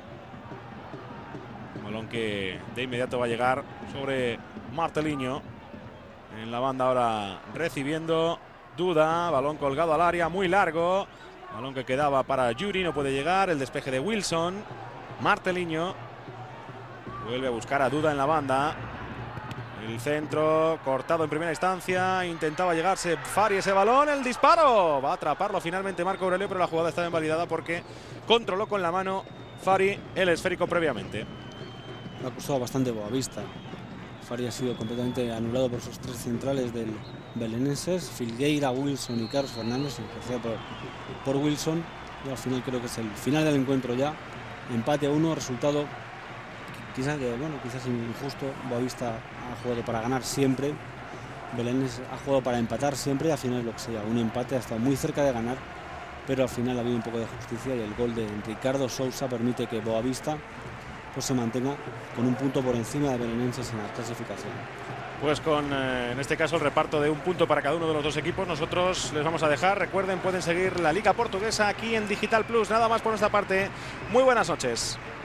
Un balón que de inmediato va a llegar sobre Martelinho. En la banda ahora recibiendo Duda. Balón colgado al área, muy largo. Balón que quedaba para Yuri, no puede llegar. El despeje de Wilson. Martelinho vuelve a buscar a Duda en la banda. El centro cortado en primera instancia. Intentaba llegarse Fari ese balón. El disparo. Va a atraparlo finalmente Marco Aurelio, pero la jugada estaba invalidada porque controló con la mano Fari el esférico previamente. Lo ha acusado bastante Boavista. Fari ha sido completamente anulado por esos tres centrales del Belenenses. Filgueira, Wilson y Carlos Fernández. Empezó por Wilson. Y al final creo que es el final del encuentro ya. Empate a 1, resultado quizás injusto. Boavista ha jugado para ganar siempre. Belenenses ha jugado para empatar siempre. Al final es lo que sea, un empate, ha estado muy cerca de ganar. Pero al final ha habido un poco de justicia y el gol de Ricardo Sousa permite que Boavista pues se mantenga con un punto por encima de Belenenses en la clasificación. Pues con, en este caso, el reparto de un punto para cada uno de los dos equipos. Nosotros les vamos a dejar. Recuerden, pueden seguir la Liga Portuguesa aquí en Digital Plus. Nada más por nuestra parte. Muy buenas noches.